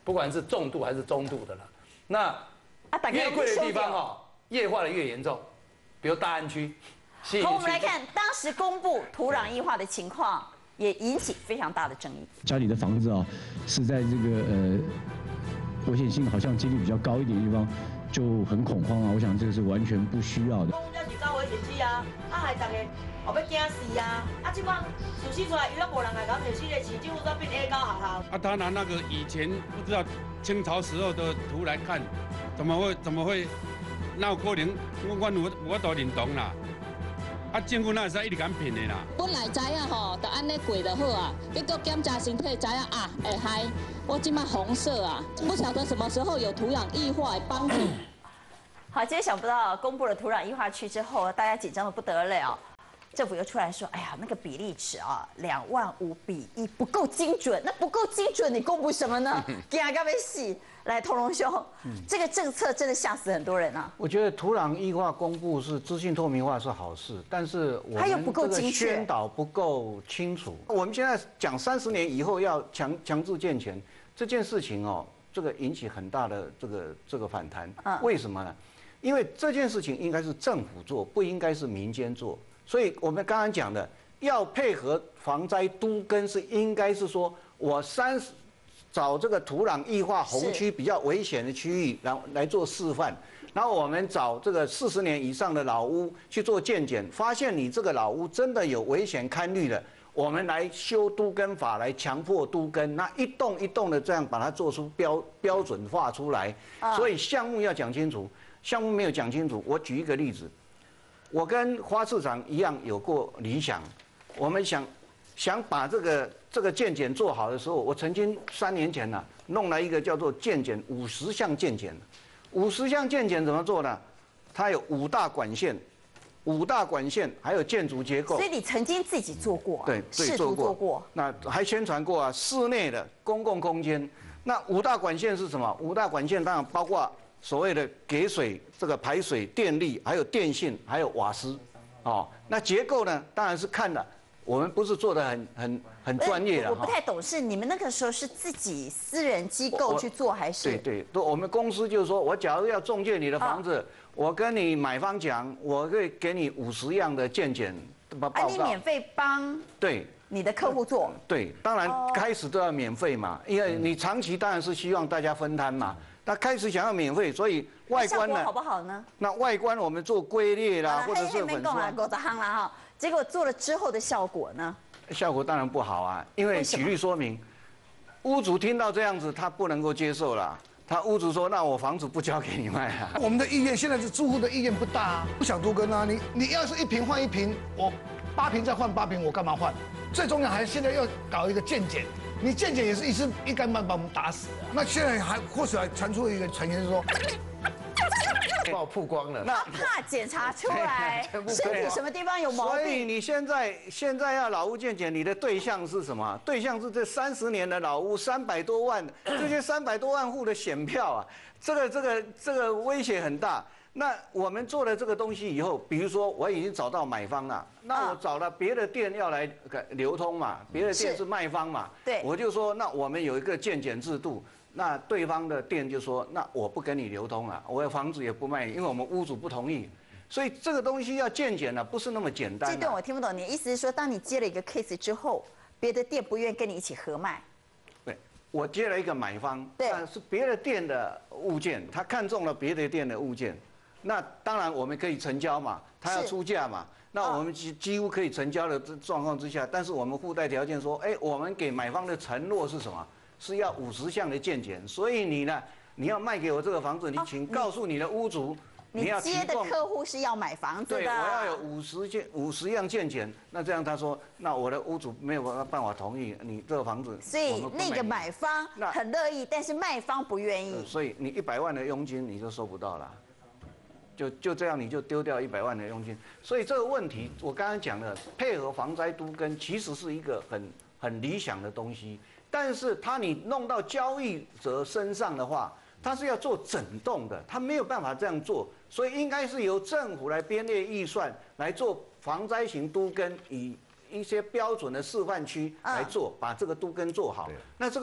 不管是重度还是中度的了。那越贵的地方哦，液化的越严重，比如大安区。 好，我们来看当时公布土壤液化的情况，也引起非常大的争议。 家里的房子啊，是在这个呃危险性好像几率比较高一点的地方，就很恐慌啊。我想这个是完全不需要的。 讲这是高危险区啊，啊害大家后要惊死啊！啊，这摆实施出来，伊都无人来讲实施的，市政府都变 A 高学校。 啊，他拿那个以前不知道清朝时候的图来看，怎么会怎么会？那有可能我我有我都认同啦。啊，政府那是一直敢骗的啦。 本来知影吼，就安尼过就好啊，结果检查身体知影啊，会害我今麦红色啊，不晓得什么时候有土壤液化的帮助。 好，今天想不到公布了土壤液化区之后，大家紧张的不得了。政府又出来说，哎呀，那个比例尺啊，两万五比一不够精准，那不够精准，你公布什么呢？惊到要死！来，童龙兄，这个政策真的吓死很多人啊。 我觉得土壤液化公布是资讯透明化是好事，但是我们这个宣导不够清楚。我们现在讲三十年以后要强强制健全这件事情哦，这个引起很大的这个这个反弹。为什么呢？因为这件事情应该是政府做，不应该是民间做。所以我们刚刚讲的，要配合防灾都更是应该是说，我三十找这个土壤液化红区比较危险的区域，然后来做示范，然后我们找这个四十年以上的老屋去做健检，发现你这个老屋真的有危险堪虑的，我们来修都更法来强迫都更，那一栋一栋的这样把它做出标标准化出来。所以项目要讲清楚，项目没有讲清楚，我举一个例子。我跟花市长一样有过理想，我们想想把这个这个健检做好的时候，我曾经三年前呢、啊、弄了一个叫做健检五十项健检，五十项健检怎么做呢？它有五大管线，五大管线还有建筑结构。 所以你曾经自己做过、啊， 对， 试图做过， 那还宣传过啊，室内的公共空间。那五大管线是什么？五大管线当然包括所谓的给水、这个排水、电力，还有电信，还有瓦斯，哦，那结构呢，当然是看了，我们不是做的很很很专业的。 我不太懂，是你们那个时候是自己私人机构去做，还是？ 对对，都我们公司就是说，我假如要中介你的房子，哦、我跟你买方讲，我会给你五十样的健检报告， 啊，你免费帮对你的客户做。 对，当然开始都要免费嘛，因为你长期当然是希望大家分摊嘛。那开始想要免费，所以外观呢效果好不好呢？ 那外观我们做龟裂啦，或者是粉刷， 狗子夯了哈。结果做了之后的效果呢？ 效果当然不好啊，因为举例说明，屋主听到这样子，他不能够接受啦。他屋主说：“那我房子不交给你卖啊。” 我们的意愿现在是住户的意愿不大啊，不想都更啊。你你要是一坪换一坪，我八坪再换八坪，我干嘛换？最重要还是现在要搞一个健检。你健检也是一次一竿把把我们打死啊！那现在还或许还传出一个传言，是说把我曝光了。 那怕检查出来身体什么地方有毛病。 所以你现在现在要老屋健检，你的对象是什么？对象是这三十年的老屋，三百多万，这些三百多万户的选票啊，这个这个这个威胁很大。那我们做了这个东西以后，比如说我已经找到买方了，那我找了别的店要来流通嘛，别的店是卖方嘛， 对， 我就说那我们有一个健检制度，那对方的店就说那我不跟你流通了，我的房子也不卖，因为我们屋主不同意，所以这个东西要健检呢，不是那么简单。 这段我听不懂，你的意思是说，当你接了一个 case 之后，别的店不愿意跟你一起合卖？ 对，我接了一个买方，但是别的店的物件，他看中了别的店的物件。那当然我们可以成交嘛，他要出价嘛，那我们几几乎可以成交的状况之下，但是我们附带条件说，哎，我们给买方的承诺是什么？是要五十项的健检，所以你呢，你要卖给我这个房子，你请告诉你的屋主， 你要接的客户是要买房子的， 对，我要有五十件五十样健检，那这样他说，那我的屋主没有办法同意你这个房子， 所以那个买方很乐意，但是卖方不愿意， 所以你一百万的佣金你就收不到了。就就这样，你就丢掉一百万的佣金，所以这个问题，我刚刚讲的配合防灾都更，其实是一个很很理想的东西，但是它你弄到交易者身上的话，它是要做整栋的，它没有办法这样做，所以应该是由政府来编列预算来做防灾型都更，以一些标准的示范区来做，把这个都更做好。那这个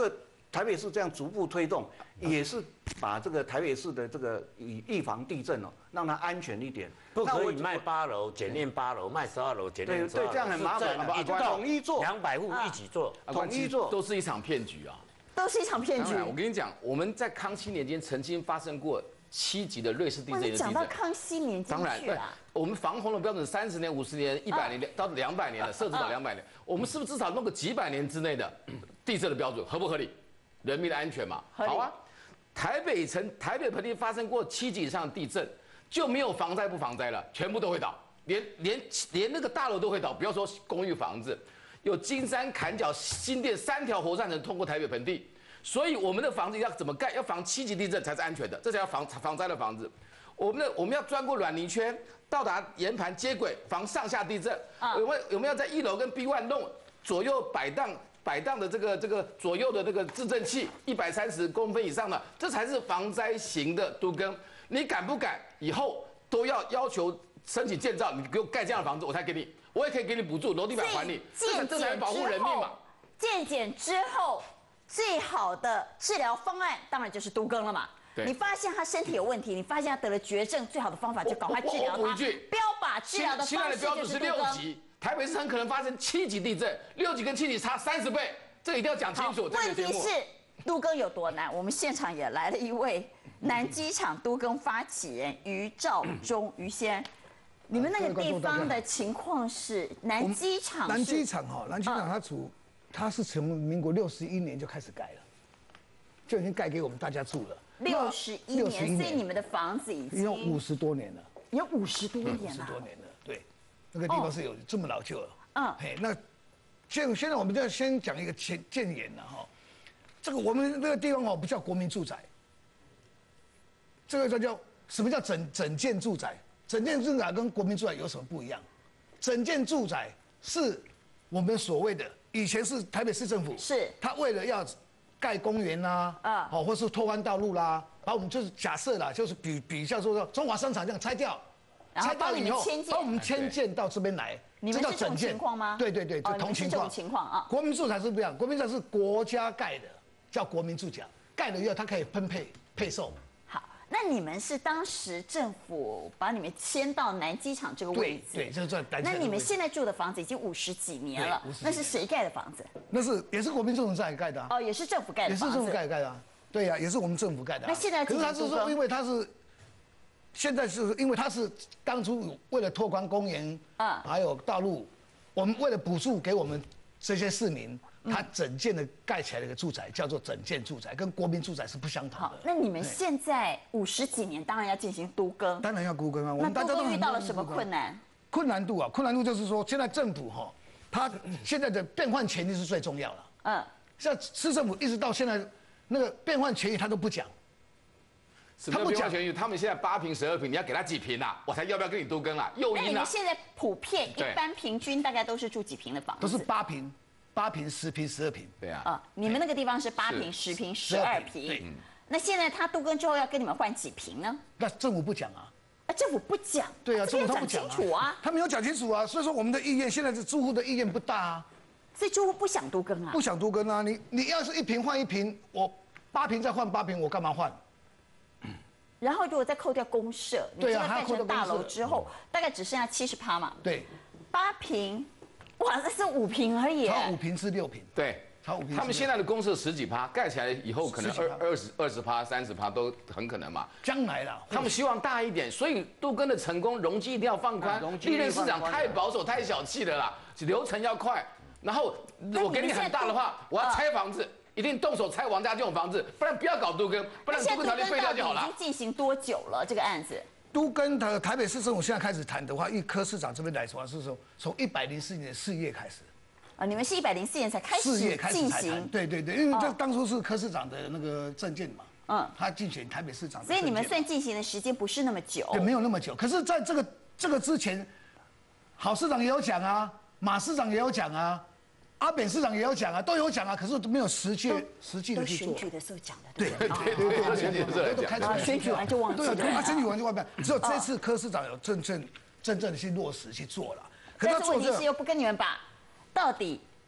台北市这样逐步推动，也是把这个台北市的这个以预防地震哦，让它安全一点。 不可以卖八楼减练八楼，卖十二楼减练十二楼。 对对，这样很麻烦。 一栋统一做， 两百户一起做， 统一做都是一场骗局啊， 都是一场骗局。 我跟你讲，我们在康熙年间曾经发生过七级的瑞士地震的地震。 讲到康熙年间去了。 我们防洪的标准三十年、五十年、一百年到两百年了，设置到两百年。我们是不是至少弄个几百年之内的地震的标准，合不合理？人民的安全嘛，好啊。台北城、台北盆地发生过七级以上的地震，就没有防灾不防灾了，全部都会倒，连连连那个大楼都会倒，不要说公寓房子。有金山、坎角、新店三条活断层通过台北盆地，所以我们的房子要怎么盖？要防七级地震才是安全的，这才叫防防灾的房子。我们的我们要钻过软泥圈，到达岩盘接轨，防上下地震。啊、有没有有没有在一楼跟 B 一 弄左右摆荡？摆荡的这个这个左右的这个制震器一百三十公分以上的，这才是防灾型的都更。你敢不敢以后都要要求申请建造？你给我盖这样的房子，我才给你，我也可以给你补助，楼地板还你，这这才保护人命嘛。 健检之后，最好的治疗方案当然就是都更了嘛。你发现他身体有问题，你发现他得了绝症，最好的方法就赶快治疗他。 我补一句， 标靶治疗的方式就是都更。 台北市很可能发生七级地震，六级跟七级差三十倍，这一定要讲清楚。 问题是都更有多难？我们现场也来了一位南机场都更发起人于兆忠，于先，你们那个地方的情况是南机场？ 南机场哈，南机场它主，它是从民国六十一年就开始盖了，就已经盖给我们大家住了。 六十一年，所以你们的房子已经有五十多年了， 有五十多年了， 五十多年了，对。那个地方是有这么老旧了，嗯，嘿，那现现在我们就要先讲一个建建言了哈，这个我们那个地方哦不叫国民住宅，这个叫叫什么叫整整建住宅？整建住宅跟国民住宅有什么不一样？整建住宅是我们所谓的以前是台北市政府是， 他为了要盖公园啦，啊，好，或是拓宽道路啦，把我们就是假设啦，就是比比较说中华商场这样拆掉。 然后帮你们迁建， 帮我们迁建到这边来， 你们是这种情况吗？ 对对对， 哦， 同情况。情况啊。 国民住宅是不一样，国民住宅是国家盖的，叫国民住宅，盖了以后它可以分配配售。 好，那你们是当时政府把你们迁到南机场这个位置？ 对，就是这。 那你们现在住的房子已经五十几年了，那是谁盖的房子？ 那是也是国民住宅盖的啊。 哦，也是政府盖的。 也是政府盖盖的啊。对呀，也是我们政府盖的。 那现在可是他是说，因为他是。现在是因为它是当初为了拓宽公园啊，还有道路，我们为了补助给我们这些市民，它整建的盖起来的一个住宅叫做整建住宅，跟国民住宅是不相同的。 好，那你们现在五十几年，当然要进行都更， 当然要都更啊。 我们大家都遇到了什么困难？ 困难度啊，困难度就是说，现在政府哈，它现在的变换权利是最重要的。嗯，像市政府一直到现在，那个变换权益他都不讲。 他不讲权益，他们现在八坪、十二坪，你要给他几坪啊？我才要不要跟你都更啊？诱因啊！ 那你们现在普遍一般平均大概都是住几坪的房子？ 都是八坪、八坪、十坪、十二坪。 对啊。 啊，你们那个地方是八坪、十坪、十二坪。对。那现在他都更之后要跟你们换几坪呢？ 那政府不讲啊。 啊，政府不讲。 对啊，政府他不讲清楚啊。 他没有讲清楚啊，所以说我们的意愿现在是住户的意愿不大啊。 所以住户不想都更啊。 不想都更啊！你你要是一坪换一坪，我八坪再换八坪，我干嘛换？ 然后如果再扣掉公社，你现在盖成大楼之后，大概只剩下七十趴嘛。 对， 八坪，哇，这是五坪而已。 超五坪是六坪。 对， 超五坪。 他们现在的公社十几趴，盖起来以后可能二二十二十趴、三十趴都很可能嘛。 将来啦， 他们希望大一点，所以都更的成功，容积一定要放宽。历任市长太保守、太小气了啦，流程要快。然后我给你很大的话，我要拆房子。一定动手拆王家这种房子，不然不要搞都更，不然都更条件废掉就好了。 已经进行多久了这个案子？ 都更的台北市政府现在开始谈的话，以柯市长这边来说，是说从一百零四年四月开始。 啊，你们是一百零四年才开始进行？ 对对对，因为这当初是柯市长的那个政见嘛，嗯，他竞选台北市长。 所以你们算进行的时间不是那么久？ 对，没有那么久。可是在这个这个之前，郝市长也有讲啊，马市长也有讲啊。阿扁市长也有讲啊，都有讲啊，可是都没有实际实际的去做。 选举的时候讲的， 对对对对对， 选举的时候讲， 选举完就忘记了。 对，选举完就忘记了。只有这次柯市长有真正真正的去落实去做了。 但是问题是又不跟你们把到底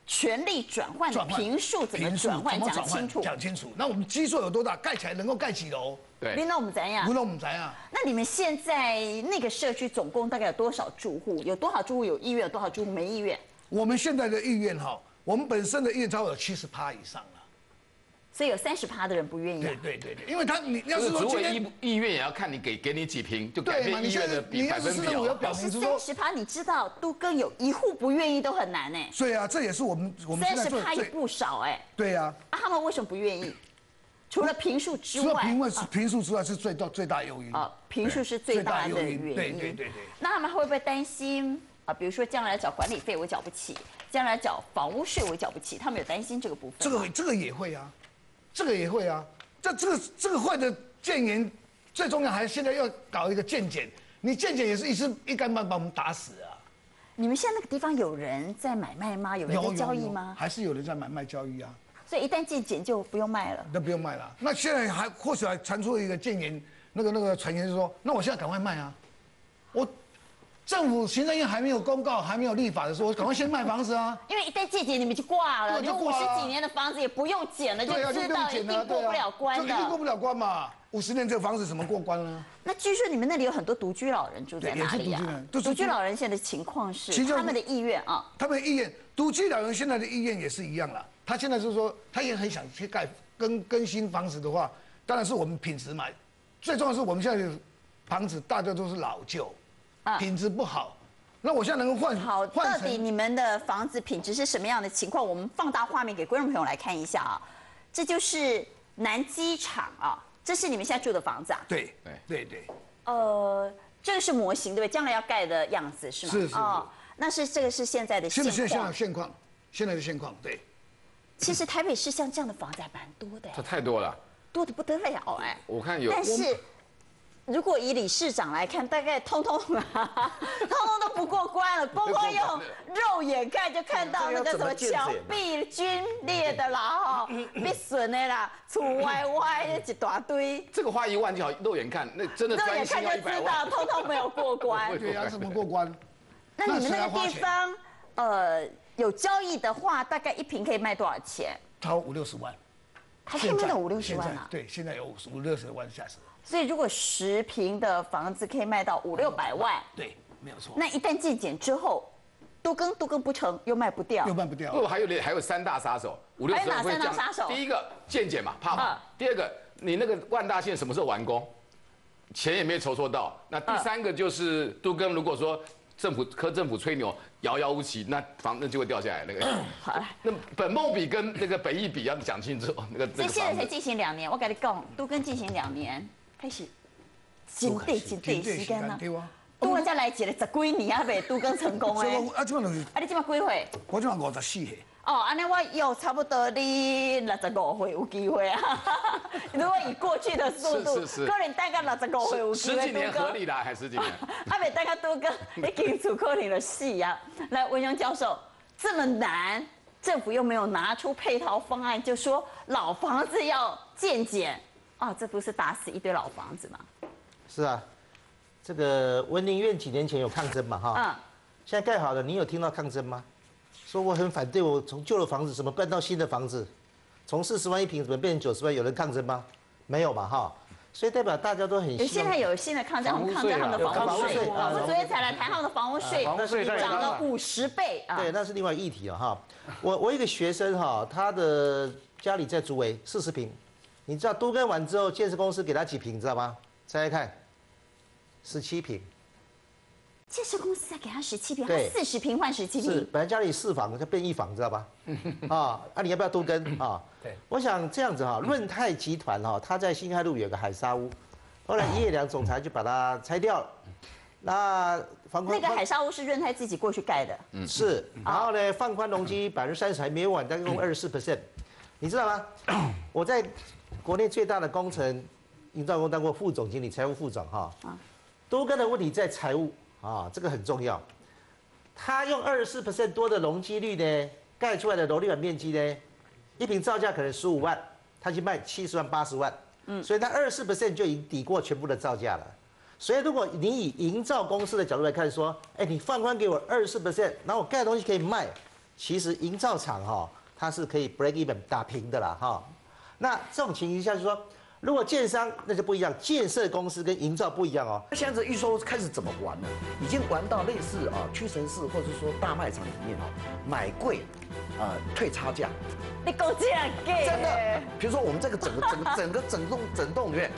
权力转换的平数怎么转换讲清楚？ 讲清楚。那我们基数有多大？盖起来能够盖几楼？ 对， 你那我们怎样？ 不那我们怎样？ 那你们现在那个社区总共大概有多少住户？有多少住户有意愿？有多少住户没意愿？ 我们现在的意愿哈，我们本身的意愿超过有七十趴以上了。 所以有三十趴的人不愿意、啊。 对对对对，因为他你要是说今天意意愿也要看你给给你几坪，就改变意愿的比百分比哦。 但是三十趴，你知道都更有一户不愿意都很难哎。 所以啊，这也是我们我们三十趴也不少哎。 对呀。 啊，他们为什么不愿意？除了坪数之外， 除了坪位坪数之外是最大最大诱因。 啊，坪数是最大的原因。 对对对对。 那他们会不会担心啊？比如说将来缴管理费我缴不起，将来缴房屋税我缴不起，他们有担心这个部分？ 这个这个也会啊。这个也会啊，这这个这个坏的建言，最重要还是现在要搞一个建检，你建检也是一次一竿把把我们打死啊！ 你们现在那个地方有人在买卖吗？有人在交易吗？ 还是有人在买卖交易啊？ 所以一旦建检就不用卖了， 那不用卖了。那现在还或许还传出一个建言，那个那个传言是说，那我现在赶快卖啊！我政府行政院还没有公告，还没有立法的时候，我赶快先卖房子啊！ 因为一旦建检，你们就挂了，就五十几年的房子也不用检了，就知道一定过不了关的， 就一定过不了关嘛。五十年这个房子怎么过关呢？ 那据说你们那里有很多独居老人住在哪里呀？独居老人现在的情况是，他们的意愿啊， 他们的意愿，独居老人现在的意愿也是一样了。他现在是说，他也很想去盖更更新房子的话，当然是我们品质买。最重要是我们现在的房子大多都是老旧。品质不好，那我现在能够换好，到底你们的房子品质是什么样的情况？我们放大画面给观众朋友来看一下啊，这就是南机场啊，这是你们现在住的房子啊？ 对对对对。 呃，这个是模型对不对？将来要盖的样子是吗？ 是是。哦， 那是这个是现在的现况。 现在现在现况，现在的现况对。 其实台北市像这样的房子还蛮多的。 这太多了。 多的不得了哎。 我看有。 但是。如果以理事长来看，大概通通啊，通通都不过关了，光光用肉眼看就看到那个什么墙壁皲裂的啦，哈，被损的啦，厝歪歪的一大堆。 这个花一万就好，肉眼看那真的肉眼看就知道，通通没有过关。 对啊，怎么过关？ 那你们那个地方，呃，有交易的话，大概一坪可以卖多少钱？ 超五六十万。 还可以卖到五六十万啊？ 对，现在有五五六十万下市。 所以，如果十坪的房子可以卖到五六百万， 对，没有错。 那一旦建检之后，都更都更不成，又卖不掉， 又卖不掉。 不，还有还有三大杀手，五六十万会降。 还有哪三大杀手？ 第一个建检嘛，怕嘛。第二个，你那个万大线什么时候完工？钱也没筹措到。那第三个就是都更，如果说政府科政府吹牛，遥遥无期，那房那就会掉下来。那个， 好了， 那本梦比跟那个北艺比要讲清楚。那个， 所以现在才进行两年，我跟你讲，都更进行两年。开始，真对真对时间啊！拄我再来一个十几年还未拄更成功诶。 啊，这就是。 啊，你今麦几岁？ 我今麦五十四岁。 哦，安尼我有差不多你六十五岁有机会啊！如果以过去的速度，可能大概六十五岁有机会。 十几年合理啦，还十几年？ 啊，未大概拄更，已经出可能的死啊！来，文雄教授，这么难，政府又没有拿出配套方案，就说老房子要渐减。哦，这不是打死一堆老房子吗？ 是啊，这个文林院几年前有抗争嘛，哈，嗯，现在盖好了，你有听到抗争吗？说我很反对，我从旧的房子怎么搬到新的房子，从四十万一平怎么变成九十万？有人抗争吗？没有嘛，哈，所以代表大家都很希望。 现在有新的抗争，他们抗争他们的房屋税，我昨天才来谈他们的房屋税，涨了五十倍啊。 对，那是另外议题了哈。我我一个学生哈，他的家里在竹围四十平。你知道都更完之后，建设公司给他几坪，你知道吗？猜猜看，十七坪。 建设公司再给他十七坪，他四十坪换十七坪。 是，本来家里四房，他变一房，知道吧？啊，啊，你要不要都更啊？对，我想这样子哈，润泰集团哈，他在新开路有个海沙屋，后来叶良总裁就把它拆掉了。那房宽那个海沙屋是润泰自己过去盖的， 嗯，是。然后呢，放宽容积百分之三十还没有完，大概用二十四 percent， 你知道吗？我在国内最大的工程营造工当过副总经理、财务副总哈。都更的问题在财务啊，这个很重要。他用二十四 percent 多的容积率呢，盖出来的楼地板面积呢，一坪造价可能十五万，他去卖七十万、八十万，嗯，所以他二十四 percent 就已经抵过全部的造价了。所以如果你以营造公司的角度来看，说，哎，你放宽给我二十四 percent， 然后我盖的东西可以卖， 其实营造厂哈，它是可以 break even 打平的啦哈。那这种情形下就说，如果建商那就不一样，建设公司跟营造不一样哦。 现在这预售开始怎么玩呢？已经玩到类似啊屈臣氏或者说大卖场里面哦，买贵，啊退差价。 你够这样给？ 真的，比如说我们这个整个整个整个整栋整栋里面，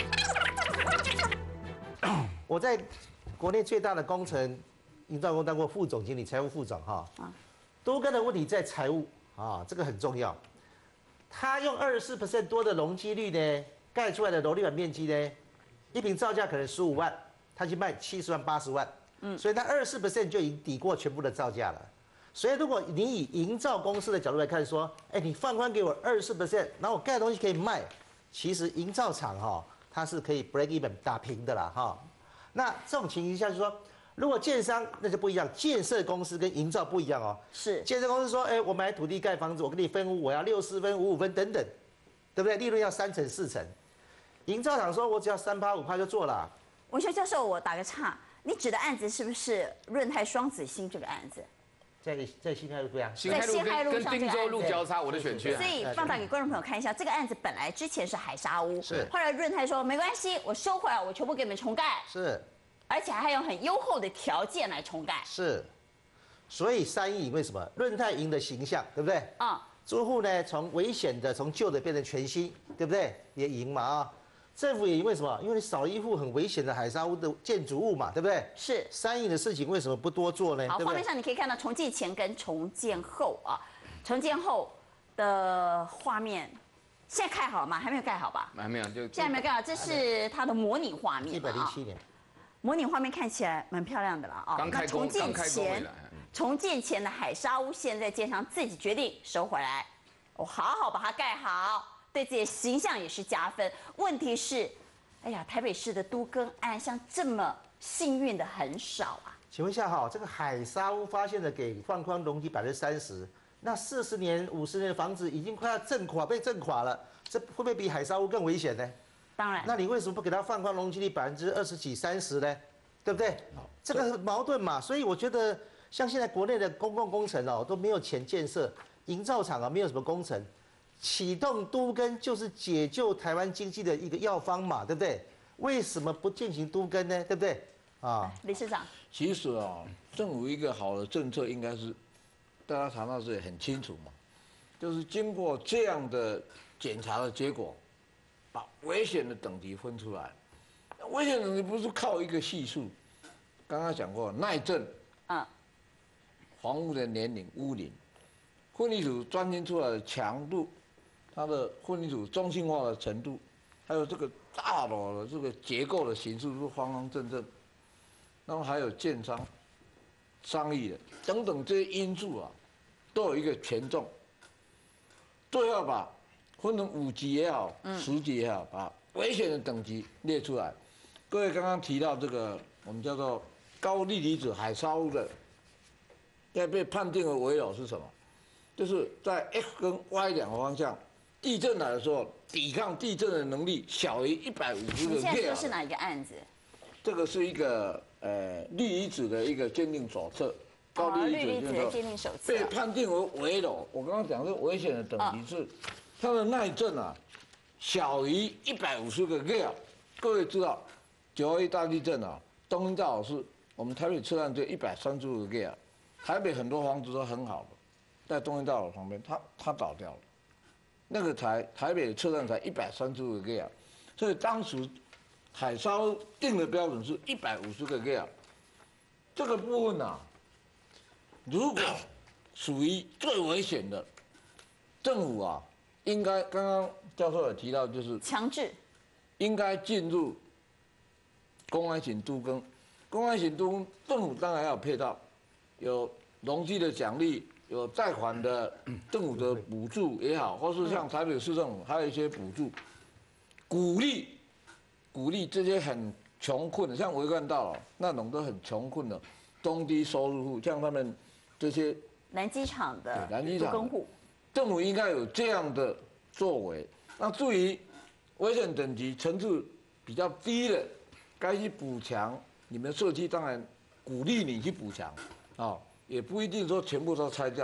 我在国内最大的工程营造工当过副总经理、财务副总哈。都更的问题在财务啊，这个很重要。他用二十四 percent 多的容积率呢，盖出来的楼地板面积呢，一坪造价可能十五万，他去卖七十万、八十万，嗯，所以他二十四 percent 就已经抵过全部的造价了。所以如果你以营造公司的角度来看，说，哎，你放宽给我二十四 percent， 然后我盖的东西可以卖，其实营造厂哈、哦，它是可以 break even 打平的啦哈、哦。那这种情形下就说。如果建商那就不一样，建设公司跟营造不一样哦。 是， 建设公司说，哎、欸，我买土地盖房子，我给你分屋，我要六四分、五五分等等，对不对？利润要三成四成。营造厂说，我只要三趴五趴就做了。 文修教授，我打个岔，你指的案子是不是润泰双子星这个案子？ 在在新海路对啊， 新海路跟跟汀州路交叉，我的选区。 所以放大给观众朋友看一下，这个案子本来之前是海沙屋， 是， 后来润泰说没关系，我收回来，我全部给你们重盖。 是。 而且还有很优厚的条件来重盖， 是，所以三亿为什么润泰赢的形象，对不对？啊、嗯，住户呢从危险的从旧的变成全新，对不对？也赢嘛啊，政府也赢为什么？因为你少了一户很危险的海沙屋的建筑物嘛，对不对？ 是三亿的事情为什么不多做呢？ 好，画面上你可以看到重建前跟重建后啊，重建后的画面。现在盖好了吗？还没有盖好吧？ 还没有，就现在没有盖好，这是它的模拟画面。 一百零七年。 模拟画面看起来蛮漂亮的了啊！ 刚开工，刚开工。 重建前的海沙屋，现在建商自己决定收回来，我好好把它盖好，对自己的形象也是加分。问题是，哎呀，台北市的都更案像这么幸运的很少啊。 请问一下哈，这个海沙屋发现的给放宽容积百分之三十，那四十年、五十年的房子已经快要震垮，被震垮了，这会不会比海沙屋更危险呢？ 当然， 那你为什么不给他放宽容积率百分之二十几、三十呢？对不对？这个很矛盾嘛。所以我觉得，像现在国内的公共工程哦，都没有钱建设，营造厂啊没有什么工程，启动都更就是解救台湾经济的一个药方嘛，对不对？为什么不进行都更呢？对不对？啊， 理事长， 其实啊，政府一个好的政策应该是，大家谈到这里很清楚嘛，就是经过这样的检查的结果。把危险的等级分出来，危险等级不是靠一个系数，刚刚讲过耐震，啊，房屋的年龄、屋龄，混凝土钻进出来的强度，它的混凝土中性化的程度，还有这个大楼的这个结构的形式是方方正正，那么还有建商商议的等等这些因素啊，都有一个权重，最后把。分成五级也好，十级也好，把危险的等级列出来。各位刚刚提到这个，我们叫做高氯离子海沙屋的，要被判定为危楼是什么？就是在 X 跟 Y 两个方向，地震来的时候，抵抗地震的能力小于一百五十个 G。 你现在说是哪一个案子？ 这个是一个呃氯离子的一个鉴定手册，高氯离子的鉴定手册被判定为危楼。我刚刚讲的危险的等级是。它的耐震啊，小于一百五十个 G。各位知道，九二一大地震啊，东兴大楼是我们台北车站只有一百三十五个 G。台北很多房子都很好的，在东兴大楼旁边，它它倒掉了。那个台台北的车站才一百三十五个 G。所以当时海沙屋定的标准是一百五十个 G。这个部分啊，如果属于最危险的，政府啊。应该刚刚教授有提到，就是强制， 应该进入公安型都更，公安型都更，政府当然要有配套，有容积的奖励，有贷款的政府的补助也好，或是像台北市政府还有一些补助，鼓励鼓励这些很穷困的，像维冠大佬那种都很穷困的中低收入户，像他们这些南机场的南机场都更户。 政府应该有这样的作为。那至于危险等级层次比较低的，该去补强，你们社区当然鼓励你去补强，啊，也不一定说全部都拆掉，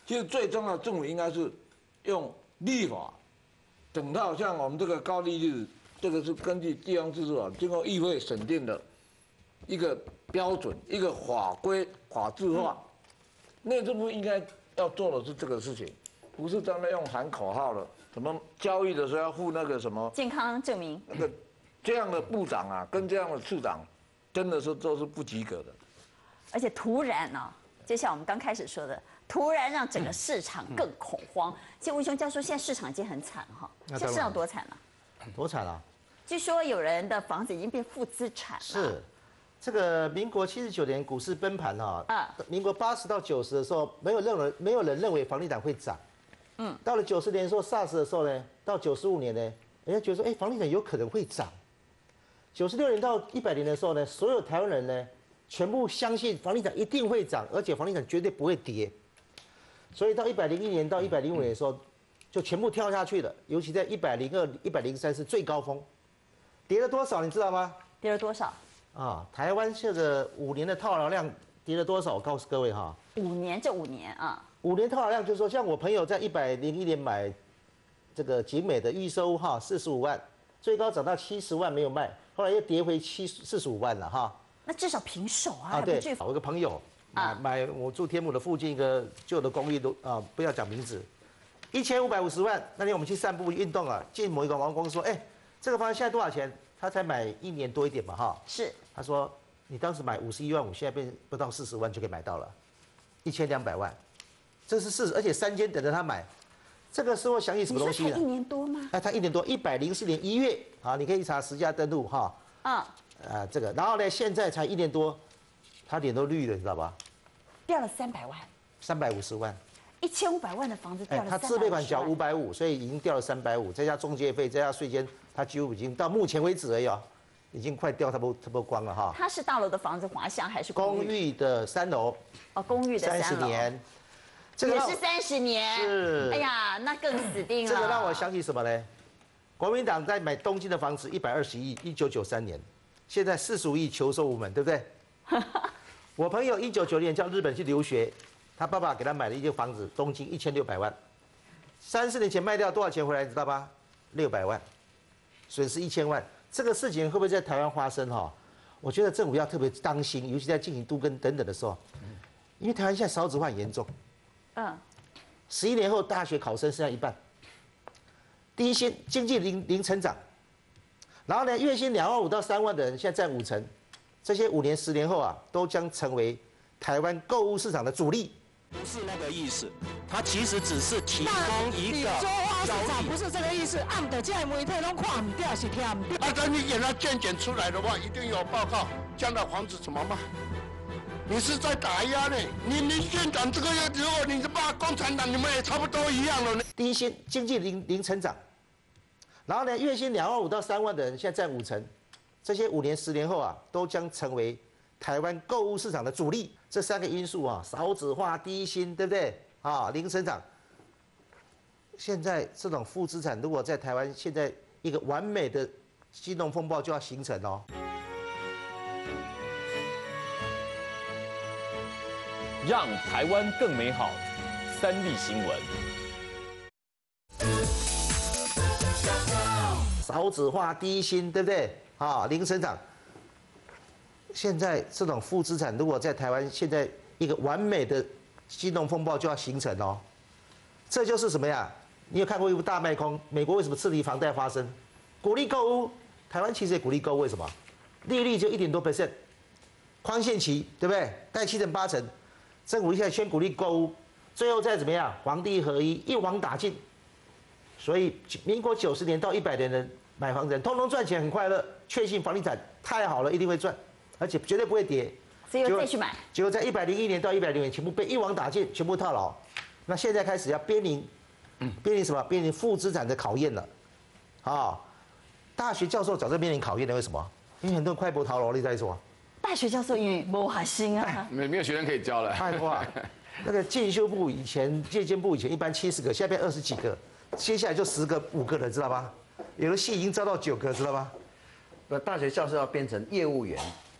其实最重要的政府应该是用立法，等到像我们这个高利率，这个是根据地方自治法经过议会审定的一个标准，一个法规法制化。内政部应该要做的是这个事情，不是在那用喊口号了，什么交易的时候要付那个什么健康证明， 那个这样的部长啊，跟这样的市长，真的是都是不及格的。 而且突然呢、啊，就像我们刚开始说的，突然让整个市场更恐慌。其实吴兄教授，现在市场已经很惨哈，现在市场多惨了？ 多惨啊！ 据说有人的房子已经变负资产了。 是。这个民国七十九年股市崩盘哈、啊，民国八十到九十的时候，没有任何没有人认为房地产会涨，嗯，到了九十年说 SARS 的时候呢，到九十五年呢，人家觉得说，哎，房地产有可能会涨。九十六年到一百年的时候呢，所有台湾人呢，全部相信房地产一定会涨，而且房地产绝对不会跌。所以到一百零一年到一百零五年的时候，就全部跳下去了，尤其在一百零二、一百零三是最高峰，跌了多少你知道吗？ 跌了多少？ 啊，台湾这个五年的套牢量跌了多少？我告诉各位哈， 五年这五年啊， 五年套牢量就是说，像我朋友在一百零一年买这个景美的预售屋哈，四十五万，最高涨到七十万没有卖，后来又跌回七四十五万了哈。 那至少平手啊。 啊，对，我有个朋友买买我住天母的附近一个旧的公寓都啊，不要讲名字，一千五百五十万。那天我们去散步运动啊，进某一个网公司说，哎，这个房子现在多少钱？他才买一年多一点嘛哈。 是。 他说：“你当时买五十一万五，现在变不到四十万就可以买到了，一千两百万，这是事实，而且三间等着他买。这个是我想起什么东西呢？ 你说才一年多吗？ 哎，他一年多，一百零四年一月啊，你可以查实价登录哈。啊，呃，这个，然后呢，现在才一年多，他脸都绿了，你知道吧？ 掉了三百万， 三百五十万， 一千五百万的房子掉了三百五十万。 他自备款缴五百五，所以已经掉了三百五，再加中介费，再加税金，他几乎已经到目前为止而已啊。”已经快掉差不多差不多光了哈。 它是大楼的房子华夏还是公寓的三楼？ 哦，公寓的三楼。 三十年， 这个也是三十年。 是。 哎呀，那更死定了。 这个让我想起什么呢？国民党在买东京的房子一百二十亿，一九九三年，现在四十五亿求售无门，对不对？我朋友一九九零年叫日本去留学，他爸爸给他买了一间房子，东京一千六百万，三四年前卖掉多少钱回来，你知道吧？六百万，损失一千万。这个事情会不会在台湾发生哈？我觉得政府要特别当心，尤其在进行都更等等的时候，因为台湾现在少子化很严重。嗯。十一年后大学考生剩下一半，低薪经济零零成长，然后呢，月薪两万五到三万的人现在占五成，这些五年十年后啊，都将成为台湾购物市场的主力。 不是那个意思，它其实只是提供一个交易，不是这个意思。按的这些媒体都看唔掉，是听唔掉。 啊，等你给他健检出来的话，一定有报告，将来房子怎么卖？你是在打压呢？你你院长这个，如果你是把共产党，你们也差不多一样了呢。 低薪经济零零成长，然后呢，月薪两万五到三万的人现在占五成，这些五年十年后啊，都将成为台湾购物市场的主力。这三个因素啊，少子化、低薪，对不对？啊，零成长。现在这种负资产，如果在台湾，现在一个完美的金融风暴就要形成哦。 让台湾更美好，三立新闻。 少子化、低薪，对不对？啊，零成长。现在这种负资产，如果在台湾，现在一个完美的金融风暴就要形成哦。这就是什么呀？你有看过一部大卖空？美国为什么刺激房贷发生？鼓励购物，台湾其实也鼓励购物，为什么？利率就一点多 percent， 宽限期，对不对？贷七成八成，政府现在先鼓励购物，最后再怎么样？皇帝合一，一网打尽。所以民国九十年到一百年的买房人，通通赚钱很快乐，确信房地产太好了，一定会赚。而且绝对不会跌， 所以再去买。 结果在一百零一年到一百零年，全部被一网打尽，全部套牢。那现在开始要濒临，濒临什么？濒临负资产的考验了。啊、哦，大学教授早就面临考验了，为什么？因为很多人快步逃牢，你在说。 大学教授因为没核心啊， 没没有学生可以教了。 太快，那个进修部以前、借鉴部以前一般七十个，现在变二十几个，接下来就十个、五个了，知道吧？有的系已经招到九个，知道吧？ 那大学教授要变成业务员。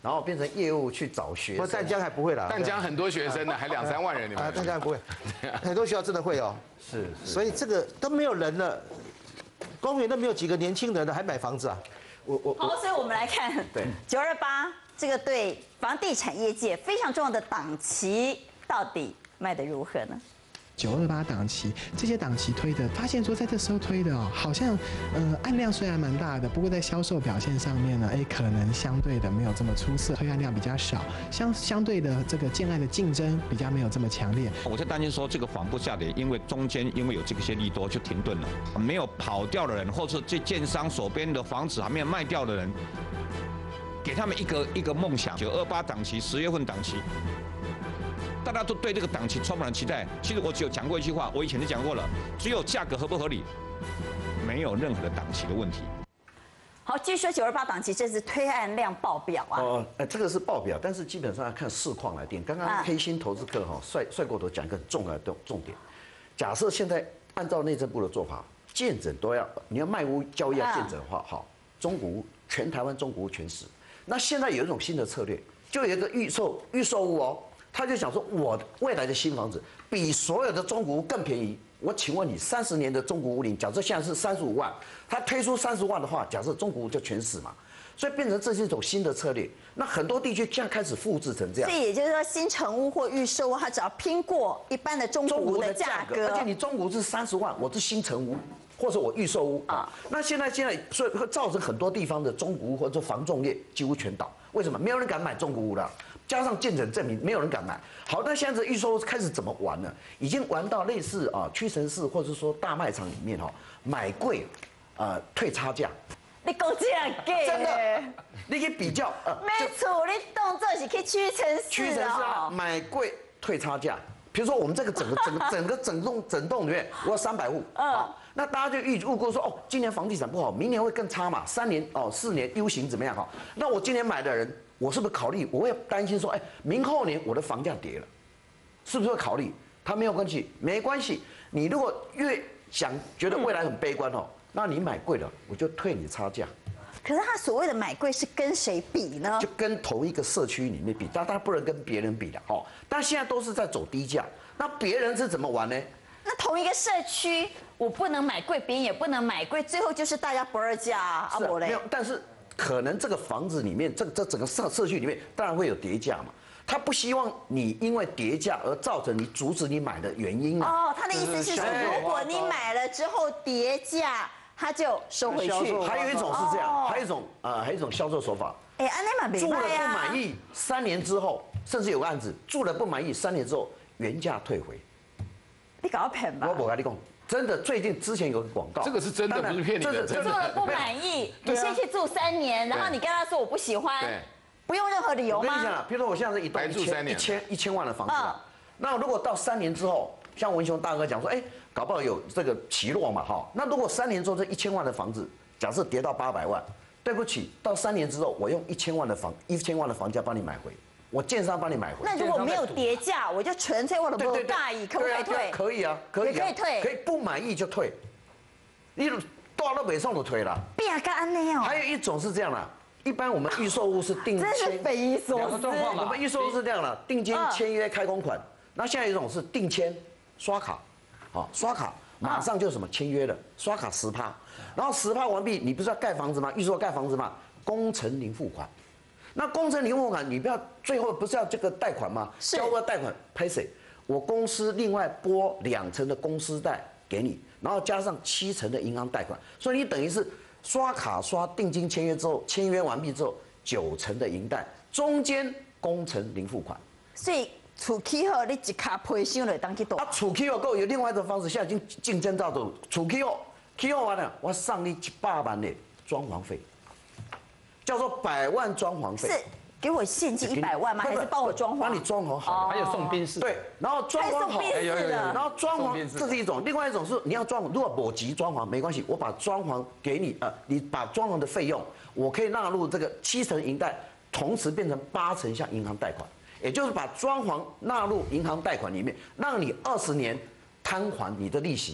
然后变成业务去找学生。 淡江还不会啦， 淡江很多学生呢，还两三万人，你们啊，淡江不会，很多学校真的会哦。 是， 所以这个都没有人了，公园都没有几个年轻人了，还买房子啊？ 我我好，所以我们来看对九二八这个对房地产业界非常重要的档期，到底卖得如何呢？ 九二八档期，这些档期推的，发现说在这时候推的哦，好像呃案量虽然蛮大的，不过在销售表现上面呢，哎，可能相对的没有这么出色，推案量比较少，相相对的这个建案的竞争比较没有这么强烈。 我在担心说这个缓步下跌，因为中间因为有这些利多就停顿了，没有跑掉的人，或者这建商手边的房子还没有卖掉的人，给他们一个一个梦想，九二八档期，十月份档期。大家都对这个档期充满了期待。其实我只有讲过一句话，我以前就讲过了，只有价格合不合理，没有任何的档期的问题。 好，据说九二八档期这次推案量爆表啊。 哦，哎，这个是爆表，但是基本上要看市况来定。刚刚黑心投资客哈帅帅过头讲一个很重要的重点，假设现在按照内政部的做法，建整都要你要卖屋交易要建整的话，好，中古屋全台湾中古屋全死。那现在有一种新的策略，就有一个预售预售屋哦。他就想说，我未来的新房子比所有的中古屋更便宜。我请问你，三十年的中古屋龄，假设现在是三十五万，他推出三十万的话，假设中古屋就全死嘛。所以变成这是一种新的策略。那很多地区现在开始复制成这样。 所以也就是说，新成屋或预售屋，它只要拼过一般的中古屋的价格， 而且你中古屋是三十万，我是新成屋。或者我预售屋啊，那现在现在所以会造成很多地方的中古屋或者房仲业几乎全倒，为什么？没有人敢买中古屋了，加上建整证明，没有人敢买。好，那现在这预售屋开始怎么玩呢？已经玩到类似啊屈臣氏或者说大卖场里面哈，买贵，呃退差价。 你讲这样假？ 真的，你可以比较。呃， 没错，你动作是去屈臣氏屈臣氏啊，买贵退差价。比如说我们这个整个整个整个整栋整栋里面，我有三百户，嗯，那大家就预预估说，哦，今年房地产不好，明年会更差嘛，三年哦四年 U 型怎么样哈？那我今年买的人，我是不是考虑，我会担心说，哎，明后年我的房价跌了，是不是会考虑？他没有关系，没关系，你如果越想觉得未来很悲观哦，那你买贵了，我就退你差价。 可是他所谓的买贵是跟谁比呢？ 就跟同一个社区里面比，但他不能跟别人比的哦。但现在都是在走低价，那别人是怎么玩呢？ 那同一个社区，我不能买贵，别人也不能买贵，最后就是大家不二价啊，阿伯嘞。 没有，但是可能这个房子里面，这个这整个社社区里面，当然会有跌价嘛。他不希望你因为跌价而造成你阻止你买的原因啊。 哦，他的意思是说，如果你买了之后跌价。他就收回去。 还有一种是这样，还有一种呃，还有一种销售手法。 哎，安内玛住了不满意，三年之后，甚至有个案子住了不满意，三年之后原价退回。 你搞骗吧？ 我我跟你讲，真的，最近之前有个广告， 这个是真的，不是骗你的。 住了不满意，你先去住三年，然后你跟他说我不喜欢，不用任何理由吗？ 我跟你讲，比如说我现在是一栋一千一千一千万的房子，那如果到三年之后，像文雄大哥讲说，哎。搞不好有这个起落嘛，哈。那如果三年之后这一千万的房子，假设跌到八百万，对不起，到三年之后我用一千万的房一千万的房价帮你买回，我建商帮你买回。 那如果没有跌价，我就纯粹我的不大意，可不可以退？ 可以啊，可以可以退， 可以不满意就退，你到了北宋就退了。 变个安内哦。 还有一种是这样的，一般我们预售屋是定签， 真是匪夷所思。 我们预售屋是这样的，定金签约开工款，那现在有一种是定签刷卡，好刷卡。马上就什么签约了，刷卡十趴，然后十趴完毕，你不是要盖房子吗？预售盖房子吗？工程零付款，那工程零付款，你不要最后不是要这个贷款吗？交个贷款，拍谁？我公司另外拨两成的公司贷给你，然后加上七成的银行贷款，所以你等于是刷卡刷定金签约之后，签约完毕之后九成的银贷，中间工程零付款， 所以。厝起好，你一卡赔伤了，当去躲。 啊，厝起好，够有另外一种方式，现在已经竞争到走。厝起好，起好完了，我上你一百万的装潢费，叫做百万装潢费。 是给我现金一百万吗？还是帮我装潢？ 帮你装潢好， 还有送宾士。 对，然后装潢好， 有有有。 然后装潢，这是一种；另外一种是你要装潢，如果某级装潢没关系，我把装潢给你，呃，你把装潢的费用，我可以纳入这个七成银贷，同时变成八成向银行贷款。也就是把装潢纳入银行贷款里面，让你二十年摊还你的利息。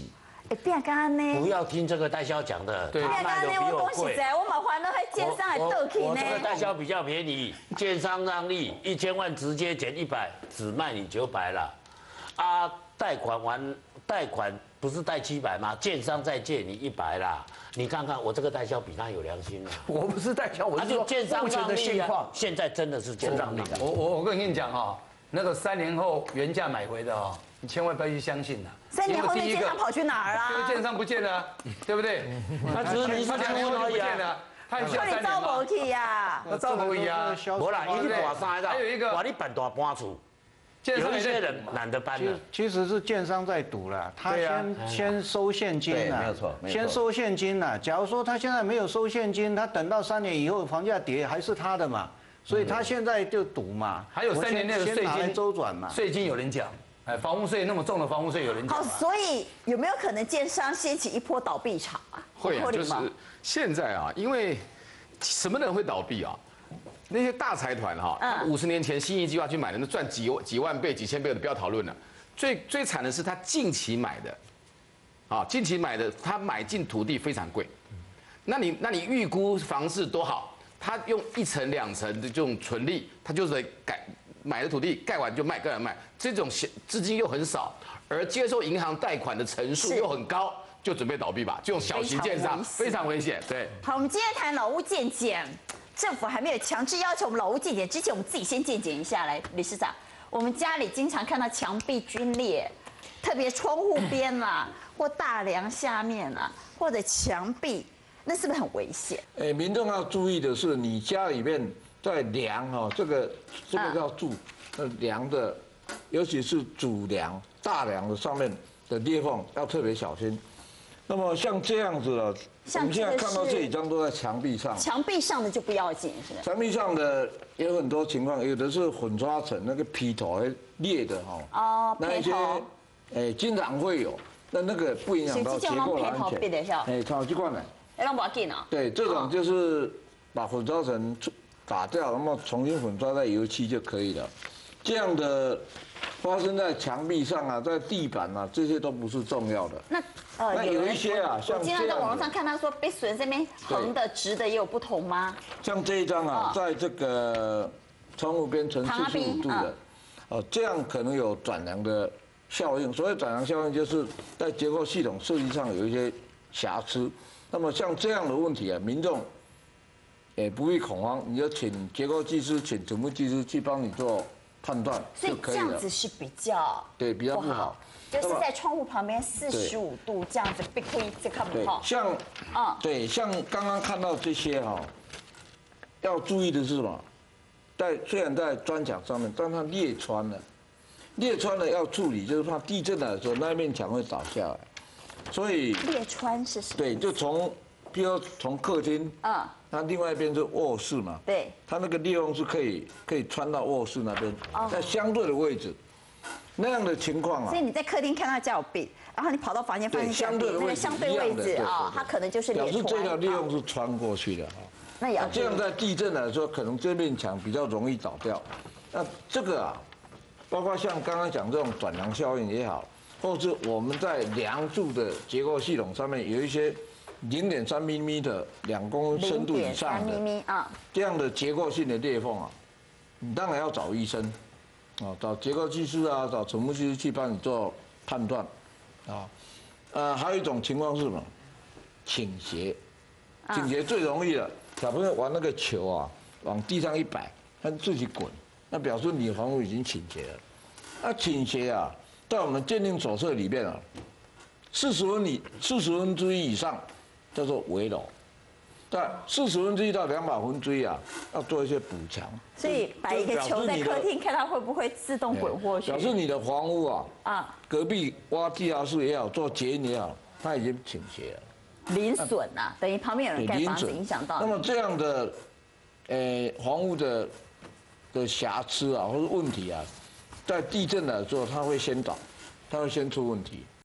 哎，变干呢？ 不要听这个代销讲的， 变他卖的干呢？ 比我我恭喜贵。 在，我马还了还建商还倒去呢。 我这个代销比较便宜，建商让利，一千万直接减一百，只卖你九百了。啊，贷款完贷款不是贷七百吗？建商再借你一百啦。你看看我这个代销比他有良心啊！ 我不是代销，我是说建商目前的现况。 现在真的是建商利。 我我我跟你讲哈，那个三年后原价买回的哦，你千万不要去相信呐。 三年后那建商跑去哪儿这个啦？ 建商不见了，对不对？ 他只是你他两年后就不见了。他需要三年嘛？ 招去呀， 那招不一啊， 无啦，一大三还有一个， 哇，你办大搬厝，有一些人懒得搬了。 其实是建商在赌了，他先先收现金对， 了， 没有错， 先收现金了。假如说他现在没有收现金，他等到三年以后房价跌还是他的嘛，所以他现在就赌嘛。 还有三年内的税金周转嘛， 税金有人缴，哎，房屋税那么重的房屋税有人缴。 好，所以有没有可能建商掀起一波倒闭潮啊？ 会啊，就是现在啊，因为什么人会倒闭啊？那些大财团哈，五十年前新义计划去买的，那赚几几万倍、几千倍的不要讨论了。最最惨的是他近期买的，啊，近期买的，他买进土地非常贵。那你那你预估房市多好？他用一层两层的这种纯利，他就是改买的土地盖完就卖，盖完卖，这种资金又很少，而接受银行贷款的成数又很高。就准备倒闭吧，这种小型建商非常危险。对， 好，我们今天谈老屋建检，政府还没有强制要求我们老屋建检之前，我们自己先建检一下。来，理事长，我们家里经常看到墙壁龟裂，特别窗户边啦，或大梁下面啦，或者墙壁，那是不是很危险？ 哎，民众要注意的是，你家里面在梁哈，这个这个要注，呃，梁的，尤其是主梁、大梁的上面的裂缝要特别小心。那么像这样子了，我们现在看到这几张都在墙壁上， 墙壁上的就不要紧，是吧？ 墙壁上的也有很多情况，有的是混刷层那个皮头会裂的哈， 哦， 那一些哎经常会有，那那个不影响到结构的安全。哎，超级惯的， 哎，那不要紧啊。 对，这种就是把混刷层打掉，那么重新混刷在油漆就可以了。这样的发生在墙壁上啊，在地板啊，这些都不是重要的。 那呃， 那有一些啊，像我经常在网络上看到说，被损这边横的、直的也有不同吗？ 像这一张啊，在这个窗户边呈四十五度的，哦，这样可能有转梁的效应。所谓转梁效应，就是在结构系统设计上有一些瑕疵。那么像这样的问题啊，民众也不必恐慌，你就请结构技师、请土木技师去帮你做判断就可以了。 所以这样子是比较对比较不好。 就是在窗户旁边四十五度这样子被亏，这看不好。 像，啊，对，像刚刚看到这些哈，要注意的是什么？在虽然在砖墙上面，但它裂穿了，裂穿了要处理，就是怕地震来的时候那一面墙会倒下来，所以裂穿是什么？ 对，就从，比如从客厅， 嗯， 那另外一边是卧室嘛， 对， 它那个裂缝是可以可以穿到卧室那边，在相对的位置。那样的情况啊， 所以你在客厅看到家有病，然后你跑到房间发现相对的位置， 相对位置啊，它可能就是裂穿。 表示这条裂缝是穿过去的哈。 那也要这样在地震来说，可能这面墙比较容易倒掉。那这个啊，包括像刚刚讲这种转梁效应也好，或是我们在梁柱的结构系统上面有一些零点三毫米的两公分深度以上的啊， 这样的结构性的裂缝啊，你当然要找医生。啊，找结构技师啊，找土木技师去帮你做判断，啊，呃，还有一种情况是什么？倾斜，倾斜最容易了。小朋友玩那个球啊，往地上一摆，它自己滚，那表示你的房屋已经倾斜了。那倾斜啊，在我们鉴定手册里面啊，四十分以四十分之一以上叫做危楼。在四十分之一到两百分之一啊，要做一些补强。 所以摆一个球在客厅，看它会不会自动滚过去。 表示你的房屋啊， 啊， 隔壁挖地下室也好，做捷运也好，它已经倾斜了。 零损呐，等于旁边有人盖房子，影响到。 那么这样的，呃，房屋的的瑕疵啊，或者问题啊，在地震的时候，它会先倒，它会先出问题。